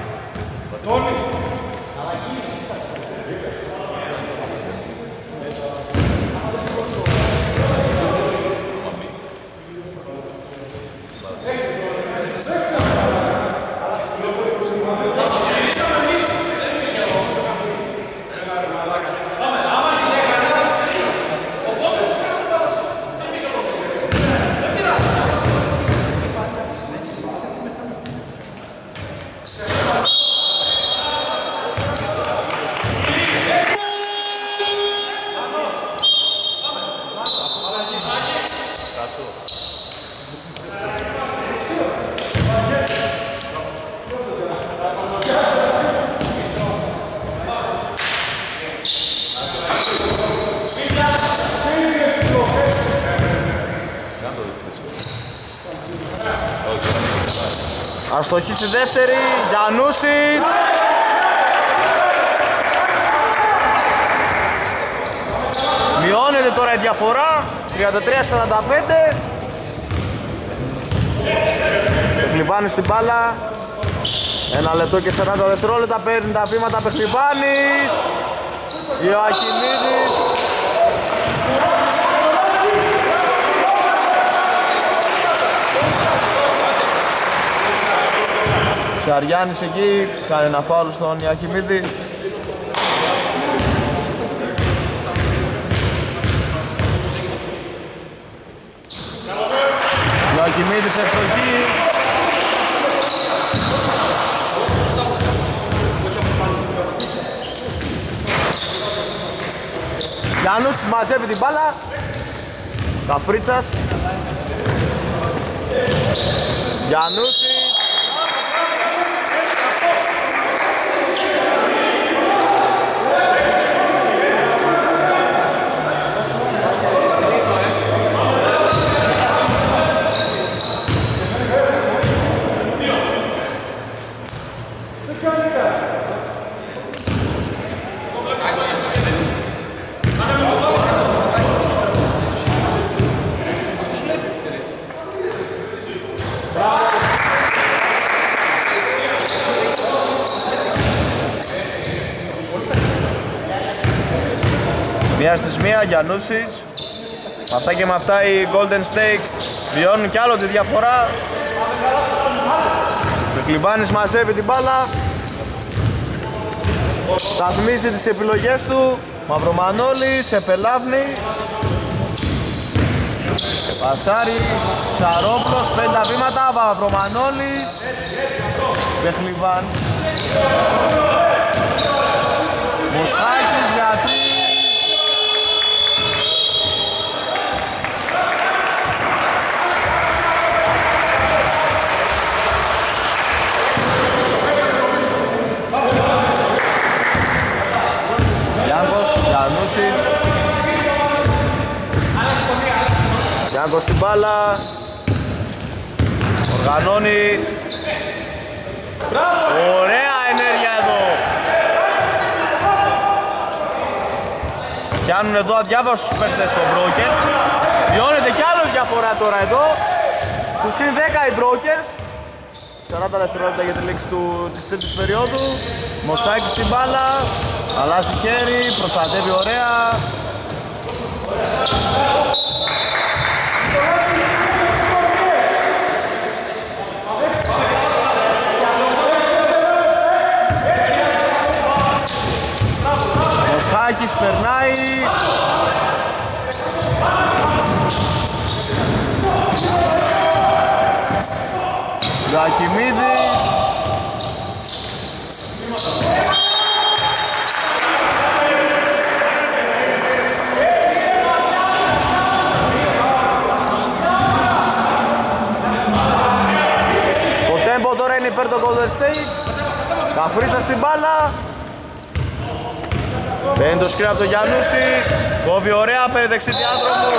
Αστοχή στη δεύτερη, Γιαννούσης. Μειώνεται τώρα η διαφορά, 33-45. Πεχλιβάνης στην μπάλα. 1 λεπτό και 40 δευτερόλεπτα, παίρνει τα βήματα Πεχλιβάνης. Ιωακιμίδης. Ψαριάννης εκεί, κάνει ένα φάουλ στον Ιωακιμίδη. Ιωακιμίδης ευστοχή. Γιάννους μαζεύει την μπάλα. Καφρίτσας. Γιαννούσης. Μία στις μία, Γιαννούσης. Αυτά και με αυτά οι Golden State βιώνουν κι άλλο τη διαφορά. Πεχλιβάνης μαζεύει την μπάλα. Σταθμίζει τις επιλογές του. Μαυρομανόλης, Επελάβνη. Πασάρι, Ψαρόπλος, 5 βήματα, Μαυρομανόλης. Πεχλιβάνης. Μοσχάκης για 3. Γιαννούσης. Γιάνκος στην μπάλα. Οργανώνει. Ωραία ενέργεια εδώ. Πιάνουν εδώ αδιάβαστους παίκτες των Brokers. Βιώνεται κι άλλο διαφορά τώρα εδώ. Στους συν 10 οι Brokers. 40 δευτερόλεπτα για τη λήξη της τρίτης περίοδου. Μοσχάκης στην μπάλα. Αλλάζει χέρι, προστατεύει ωραία. Μοσχάκης περνάει. Γακιμίδης. Το τέμπο τώρα είναι υπέρ το Golden State. Καφρίτσα στην μπάλα. Μπαίνει το σκριν από τον Γιαννούση. Κόβει ωραία, παίρνει δεξί διάδρομο.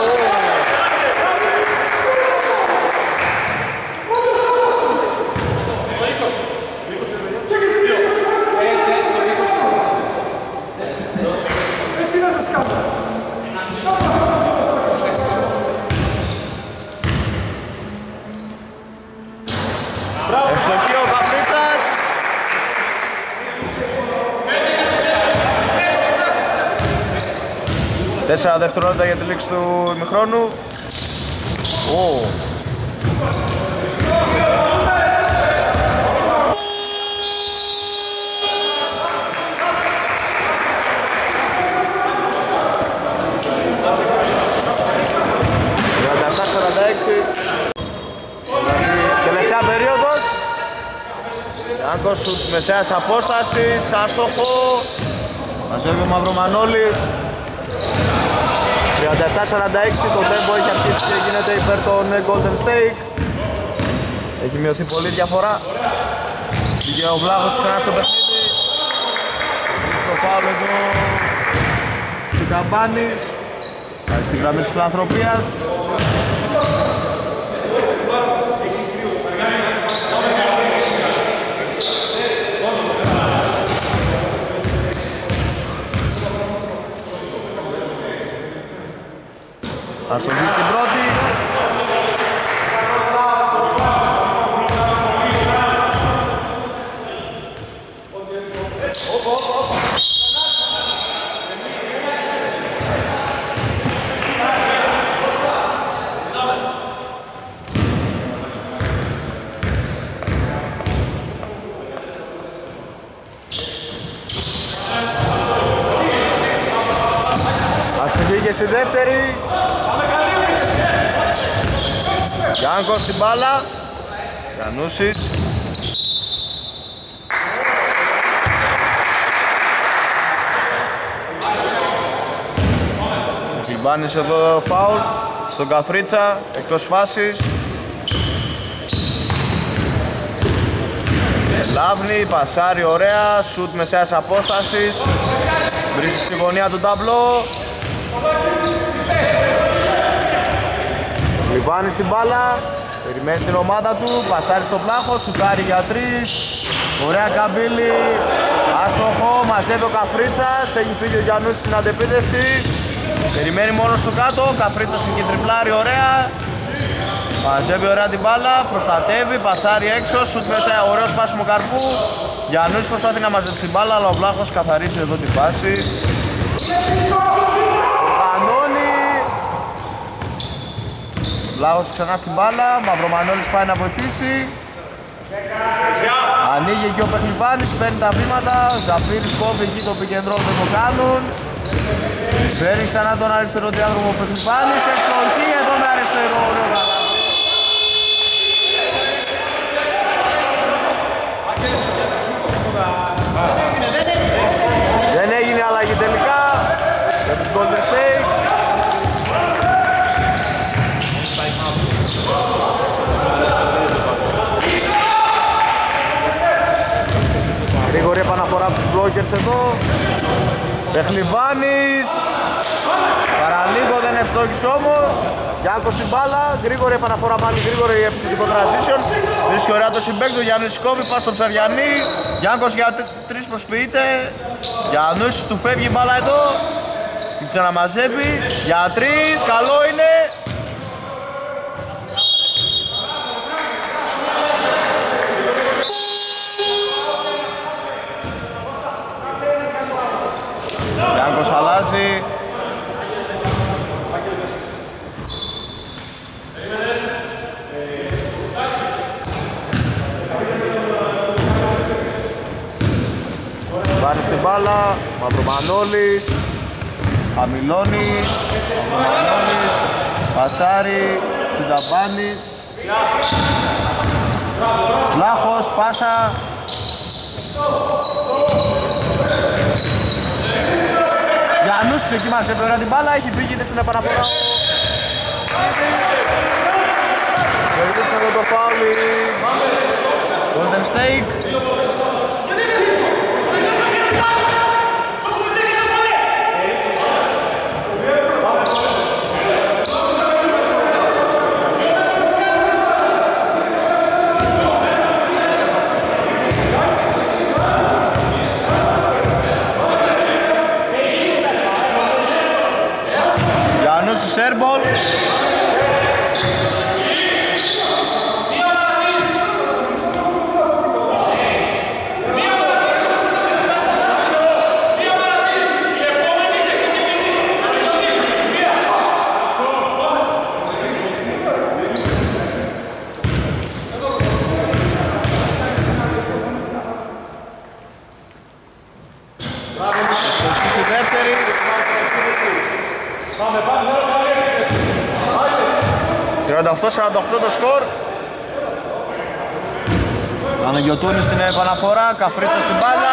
Ευστοχή ο Καφρίτσας. Τέσσερα δευτερόλεπτα για τη λήξη του ημιχρόνου. Τελευταία περίοδος. Γιάνκος σουτ μεσαίας απόστασης, άστοχο. Μαζεύει ο Μαυρομανόλης. 37-46, το τέμπο έχει αρχίσει και γίνεται υπέρ των Golden State. Έχει μειωθεί πολύ διαφορά. Πήγε ο Βλάχος ξανά στο παιχνίδι. Στο φάουλ εδώ του Καμπάνης. Πάει στη γραμμή της φιλανθρωπίας. Αστοχή στην πρώτη. Αστοχή και στη δεύτερη. Γιάνκος στην μπάλα. Γιαννούσης. Φιλμπάνης εδώ φάουλ στον Καφρίτσα, εκτός φάσης. Λάβνη, πασάρι ωραία, σουτ μεσαίας απόστασης. Βρίσκει στη γωνία του ταμπλό. Φιλμπάνης στην μπάλα, περιμένει την ομάδα του, πασάρι στο πλάχο, σουτάρει για 3. Ωραία καμπύλη, άστοχο, μαζεύει ο Καφρίτσας, έχει φύγει ο Γιαννούς στην αντεπίθεση. Περιμένει μόνος του κάτω, ο Καφρίτσας και τριπλάρει ωραία. Μαζεύει ωραία την μπάλα, προστατεύει, πασάρει έξω, σουτ μέσα, ωραίο σπάσιμο καρπού. Γιαννούς προσπαθεί να μαζεύει την μπάλα, αλλά ο Βλάχος καθαρίζει εδώ τη φάση. Κανόνι. Βλάχος ξανά στην μπάλα, Μαυρομανόλης πάει να βοηθήσει. Ανοίγει εκεί ο Πεχλιβάνης, παίρνει τα βήματα, Ζαφύρης κόβει εκεί το πικεντρό, δεν το κάνουν. Παίρνει ξανά τον αριστερό διάδρομο ο Πεχλιβάνης, ευστοχή εδώ με αριστερό, ωραίο καλάθι. Δεν έγινε αλλαγή τελικά για τους Golden State. Γρήγορη επαναφορά από τους Blockers εδώ. Πεχλιβάνης. Παραλίγο δεν ευστόχησε όμως. Γιάνκος στην μπάλα. Γρήγορη επαναφορά πάλι, γρήγορη επιθετικό transition. Βρίσκει ωραία το συμπέκ του. Γιάννης κόβει, πας στον Ψαριανή. Γιάνκος για 3 προσποιείται. Γιάννης του φεύγει η μπάλα εδώ. Την ξαναμαζεύει. Για 3, καλό είναι. Γιάνκος αλλάζει. Βάρει στην μπάλα, Μαυρομανόλης. Χαμηλώνει, Μαυρομανόλης. Πασάρι, Συνταμπάνης. Λάχος, πάσα. Γιαννούσης εκεί μαζεύει ωραία την μπάλα, έχει φύγει στην επαναφορά. Κερδίσαν εδώ το φάουλ Golden State. Airball. Πάμε 48 το σκορ. Παναγιωτούνης στην επαναφορά, Καφρίτσα στην μπάλα.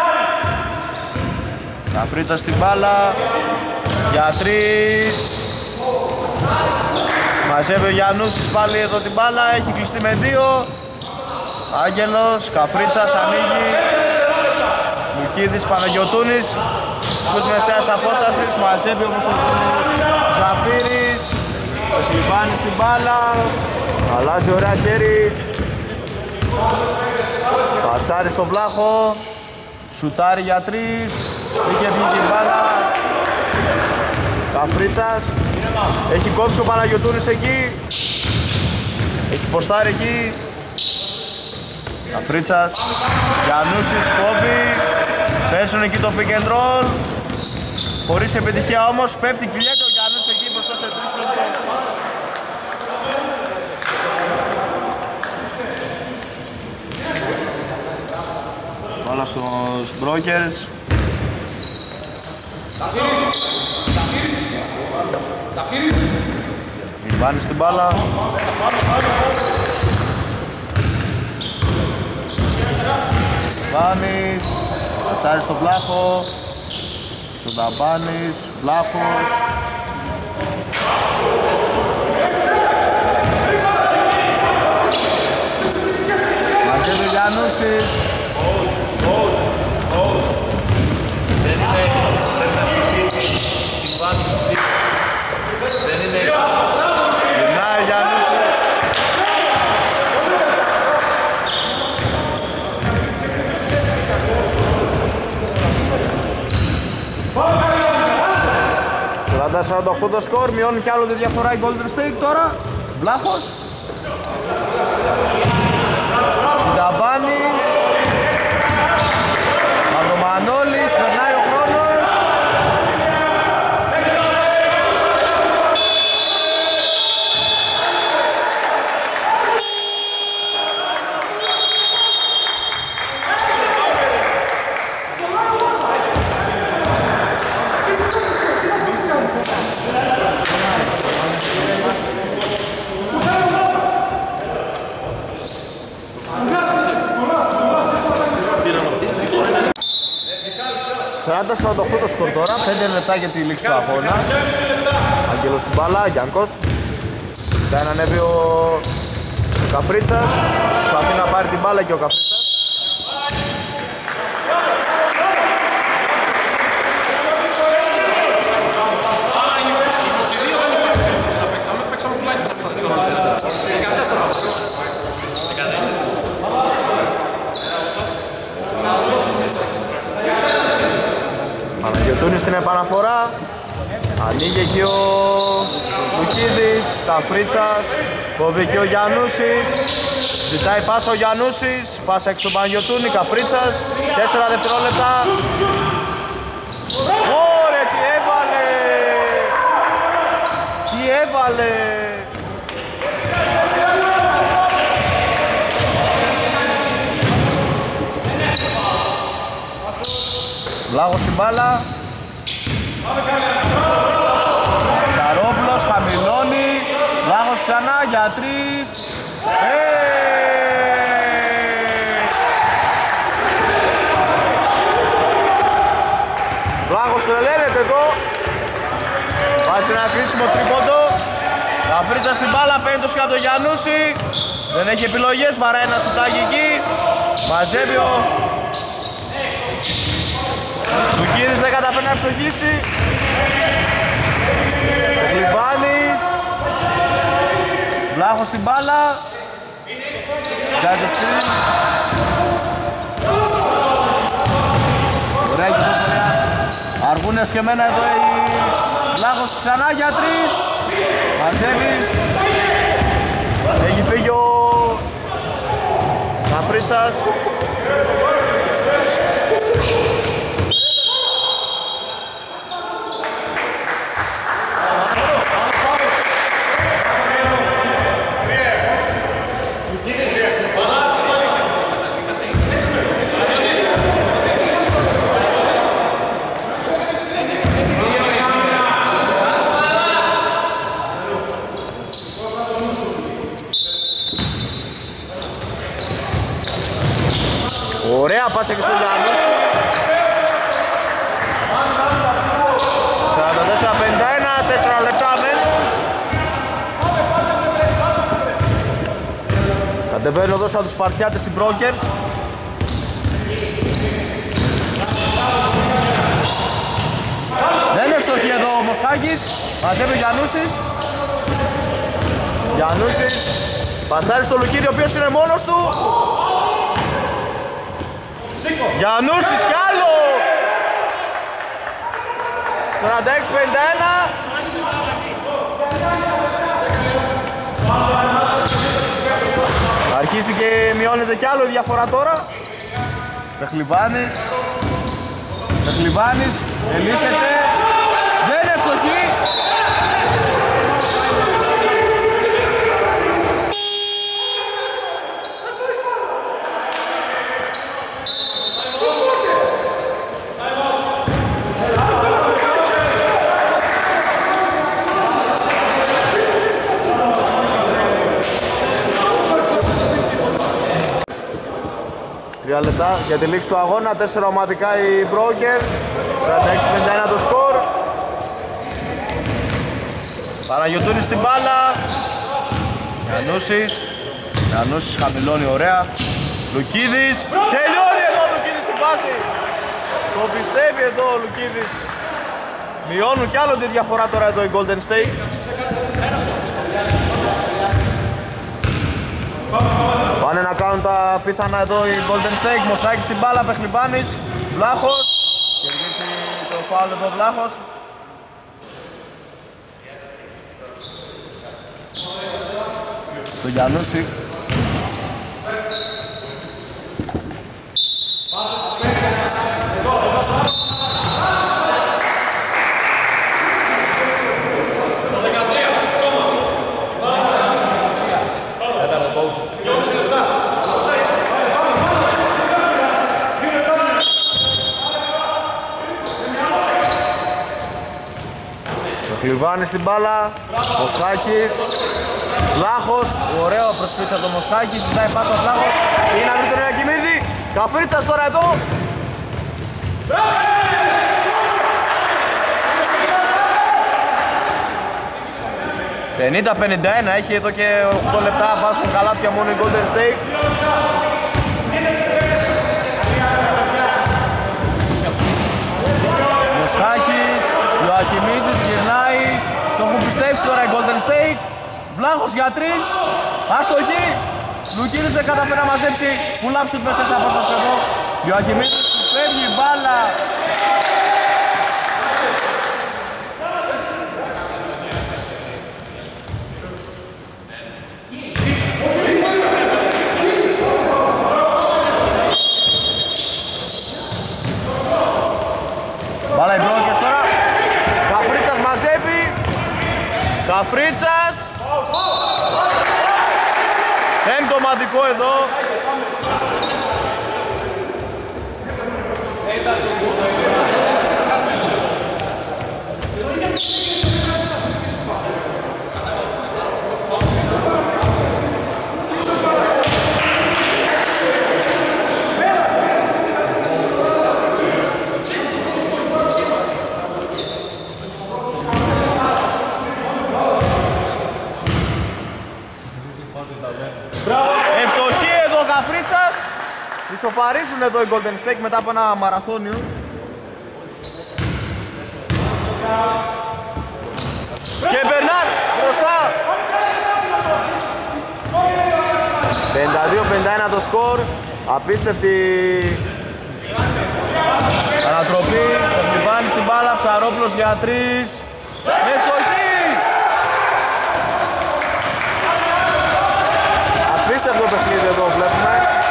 Καφρίτσα στην μπάλα. Για 3. Μαζεύει ο Γιαννούσης πάλι εδώ την μπάλα, έχει κλειστεί με 2. Άγγελος, Καφρίτσας ανοίγει. Λουκίδης, Παναγιωτούνης. Σουτ μεσαίας απόστασης, μαζεύει όμως ο Ζαφύρης. Ο Σιλβάνης στην μπάλα. Αλλάζει ωραία χέρι. Πασάρι στο Βλάχο. Σουτάρει για 3. Είχε βγει η μπάλα. Καφρίτσας. Έχει κόψει ο Παναγιωτούνης εκεί. Έχει ποστάρει εκεί. Καφρίτσας. Γιαννούσης κόβει. Παίζουν εκεί το pick and roll. Χωρίς επιτυχία όμως. Πέφτει, κυλιέται ο Γιαννούσης εκεί μπροστά σε 3 πλευρών. Μπάλα στους Brokers. Βάνει στην μπάλα. Βάνης. Πασάρει στο Βλάχο. Σονταμπάνης. Βλάχος. Μαζεύει ο Γιαννούσης. Δεν είναι έξω, πρέπει να χτυπήσει την βάση του σίγουρα. Δεν είναι έξω. Γυρνάει ο Γιαννούσης. Στα 48 το σκορ, μειώνει κι άλλο τη διαφορά η Golden State τώρα. Βλάχος. Συνταμπάνης. Μανολής, περνάει ο χρόνος. Σαράντα 48 το σκορ τώρα, 5 λεπτά για τη λήξη του αγώνα. Άγγελος στην μπάλα, Γιάνκος. Θα ανέβει ο Καφρίτσας. Προσπαθεί να πάρει την μπάλα και ο Καφρίτσας. Παναγιωτούνης στην επαναφορά. Ανοίγει εκεί ο Λουκίδης. Καφρίτσας. Κόβει και ο Γιαννούσης. Ζητάει πάσα ο Γιαννούσης. Πάσα έξω τον Παναγιωτούνη. Καφρίτσας. 4 δευτερόλεπτα. Ωρε, τι έβαλε! Τι έβαλε! Βλάχος στην μπάλα. Τσαρόπουλος χαμηλώνει. Βλάχος ξανά για 3. Βλάχος τρελαίνεται εδώ. Βάζει ένα κρίσιμο τρίποντο. Καφρίτσα στην μπάλα, παίρνει το σκάτω Γιαννούση. Δεν έχει επιλογές παρά ένα σουτάκι εκεί. Μαζεύει ο Λουκίδης, δεν καταφέρει να ευστοχίσει. Γλυβάνης. Βλάχος στην μπάλα. Κάνει το σκριν. Ωραία κυκλοφορία. Αργούν εσκεμμένα εδώ οι Βλάχος ξανά για 3. Μαζεύει. Έχει φύγει ο Καφρίτσας. Ωραία πάσα και στο Γιάννη. 44-51, 4 λεπτά μένουν. Κατεβαίνουν εδώ σαν τους Σπαρτιάτες οι Brokers. Δεν είναι ευστοχή εδώ ο Μοσχάκης. Μαζεύει ο Γιαννούσης. Γιαννούσης πασάρει στο Λουκίδη ο οποίος είναι μόνος του. Γιαννούσης κι άλλο! 46-51. Αρχίζει και μειώνεται κι άλλο η διαφορά τώρα. Πεχλιβάνης, ελύσσεται, δεν είναι ευστοχή. Λεπτά για τη λήξη του αγώνα, 4 ομαδικά οι Brokers, 46-51 το σκορ. Παναγιωτούνης στην μπάλα, Γιαννούσης χαμηλώνει ωραία, Λουκίδης, τελειώνει εδώ ο Λουκίδης στην πάση. Το πιστεύει εδώ ο Λουκίδης. Μειώνουν κι άλλο τη διαφορά τώρα εδώ οι Golden State. Πάνε να κάνουν τα πίθανα εδώ οι Golden State. Μοσχάκης στην μπάλα, Πεχλιμπάνης, Βλάχος. Κερδίζει το φάουλ εδώ Βλάχος. Το Γιαννούση. Κλιβάνης στην μπάλα, Μοσχάκης, Βλάχος, ωραίο προσπίση από τον Μοσχάκη, ζητάει πάσα ο Βλάχος, είναι να βρει τον Ιακιμίδη, Καφρίτσας τώρα εδώ. 50-51, έχει εδώ και 8 λεπτά, βάζουν καλάθια μόνο οι Golden State. Μοσχάκης, Ιωακιμίδης γυρνάει, το έχουν πιστέψει τώρα οι Golden State. Βλάχος για 3, αστοχή. Λουκίδης δεν καταφέρει να μαζέψει, πουλάψει μέσα σε απόσταση εδώ. Ιωακιμίδης φεύγει η μπάλα. Μπάλα οι Brokers τώρα. Καφρίτσας μαζεύει. Καφρίτσας. Πέμπτο ομαδικό εδώ. Ευστοχή εδώ ο Καφρίτσας. Ισοφαρίζουν εδώ οι Golden State μετά από ένα μαραθώνιο. Και Μπερνάρ μπροστά. 52-51 το σκορ. Απίστευτη ανατροπή. Το Κλιβάνι στην μπάλα. Ψαρόπουλος για 3. Ευστοχή. Απίστευτο παιχνίδι εδώ βλέπουμε.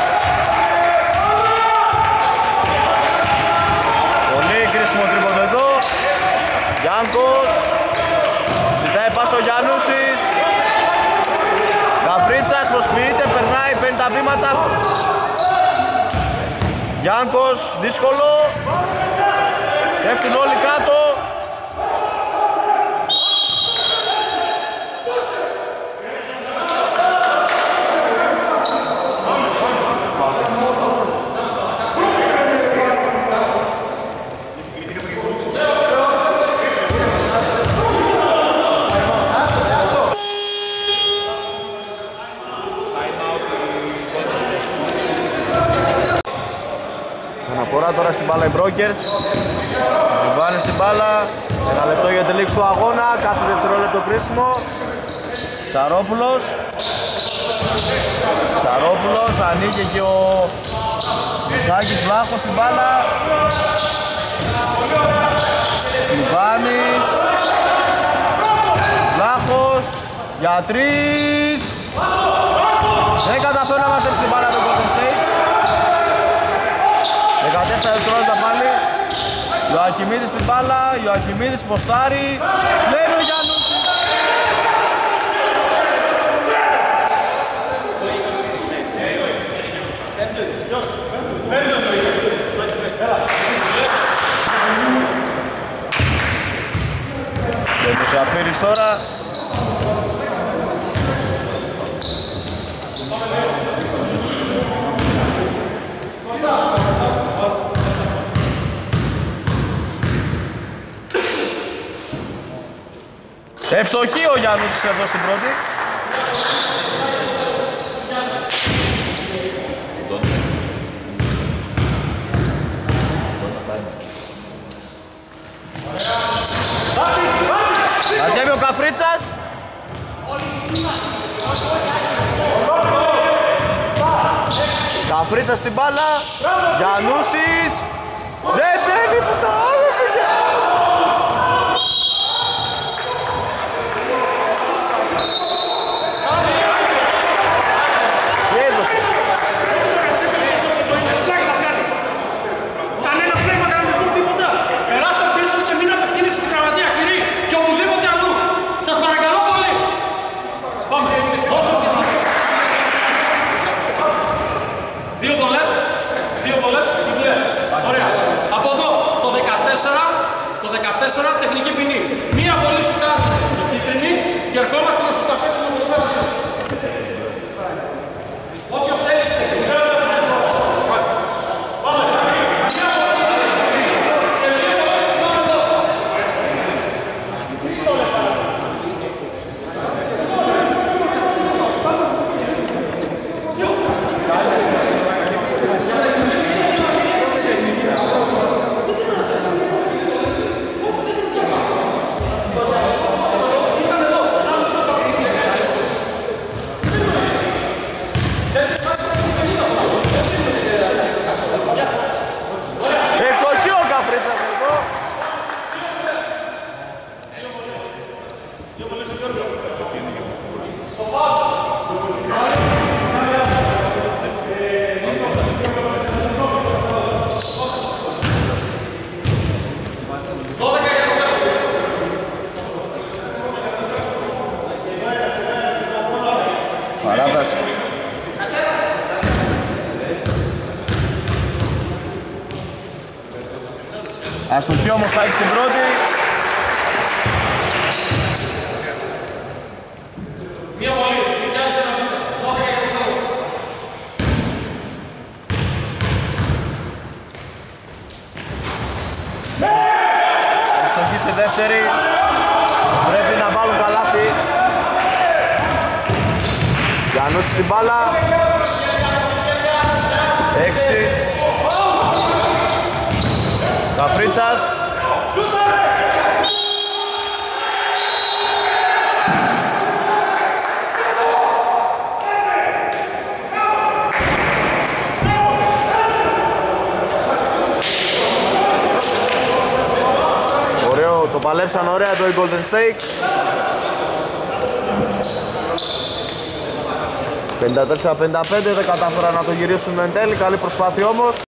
Πολύ κρίσιμο τρίποντο εδώ. Γιάνκος. Ζητάει πάσο ο Γιαννούσης. Καφρίτσας προσποιείται, περνάει, παίρνει τα βήματα. Γιάνκος, δύσκολο. Πέφτουν όλοι κάτω. Τώρα στην μπάλα οι Brokers. Βάλει στην μπάλα. 1 λεπτό για τη λήξη του αγώνα. Κάθε δευτερόλεπτο κρίσιμο. Ψαρόπουλος. Ανοίγει και ο Μουστάκης. Βλάχος στην μπάλα. Κλιβάνης. για 3. Δεν καταφέρει να μαζέψει την μπάλα του Golden State. 14 δευτερόλεπτα πάλι. Ιωακιμίδης στην μπάλα, Ιωακιμίδης ποστάρει. Βλέπει ο Γιαννούσης. Και ο Μουσαφίρης τώρα. Ευστοχή ο Γιαννούσης εδώ στην πρώτη. Μαζεύει ο Καφρίτσας. Καφρίτσας στην μπάλα. Γιαννούσης. Δεν μπαίνει που τα άλλο παιδιά. Τι έδωσε. Κανένα πνεύμα κανονισμού, τίποτα. Περάστε πίσω και μην απευθύνεστε στην γραμματεία, κύριε, και οπουδήποτε αλλού. Σας παρακαλώ πολύ. Πάμε. Όσο και να. Δύο βολές. Ωραία. Από εδώ το 14 τεχνική ποινή. Μία βολή σου κάτω η κίτρινη και ερχόμαστε να σου τα παίξουμε από το πέρα. Όποιος θέλει. Πάμε. Μία βολή και δύο βολές που κάνουμε εδώ. Ευστοχή ο Καφρίτσας εδώ. Παράταση. Αστοχή όμως θα έχει στην πρώτη. Μία βολή. Μην πιάσεις ένα βήμα. 12 για το τέλος. Αστοχή στη δεύτερη. Πρέπει να βάλουν καλάθι. Γιαννούσης στην μπάλα. 6. Καφρίτσας. Ωραίο, το παλέψαν ωραία το Golden State. 54-55, δεν κατάφεραν να το γυρίσουν εν τέλει, καλή προσπάθεια όμως.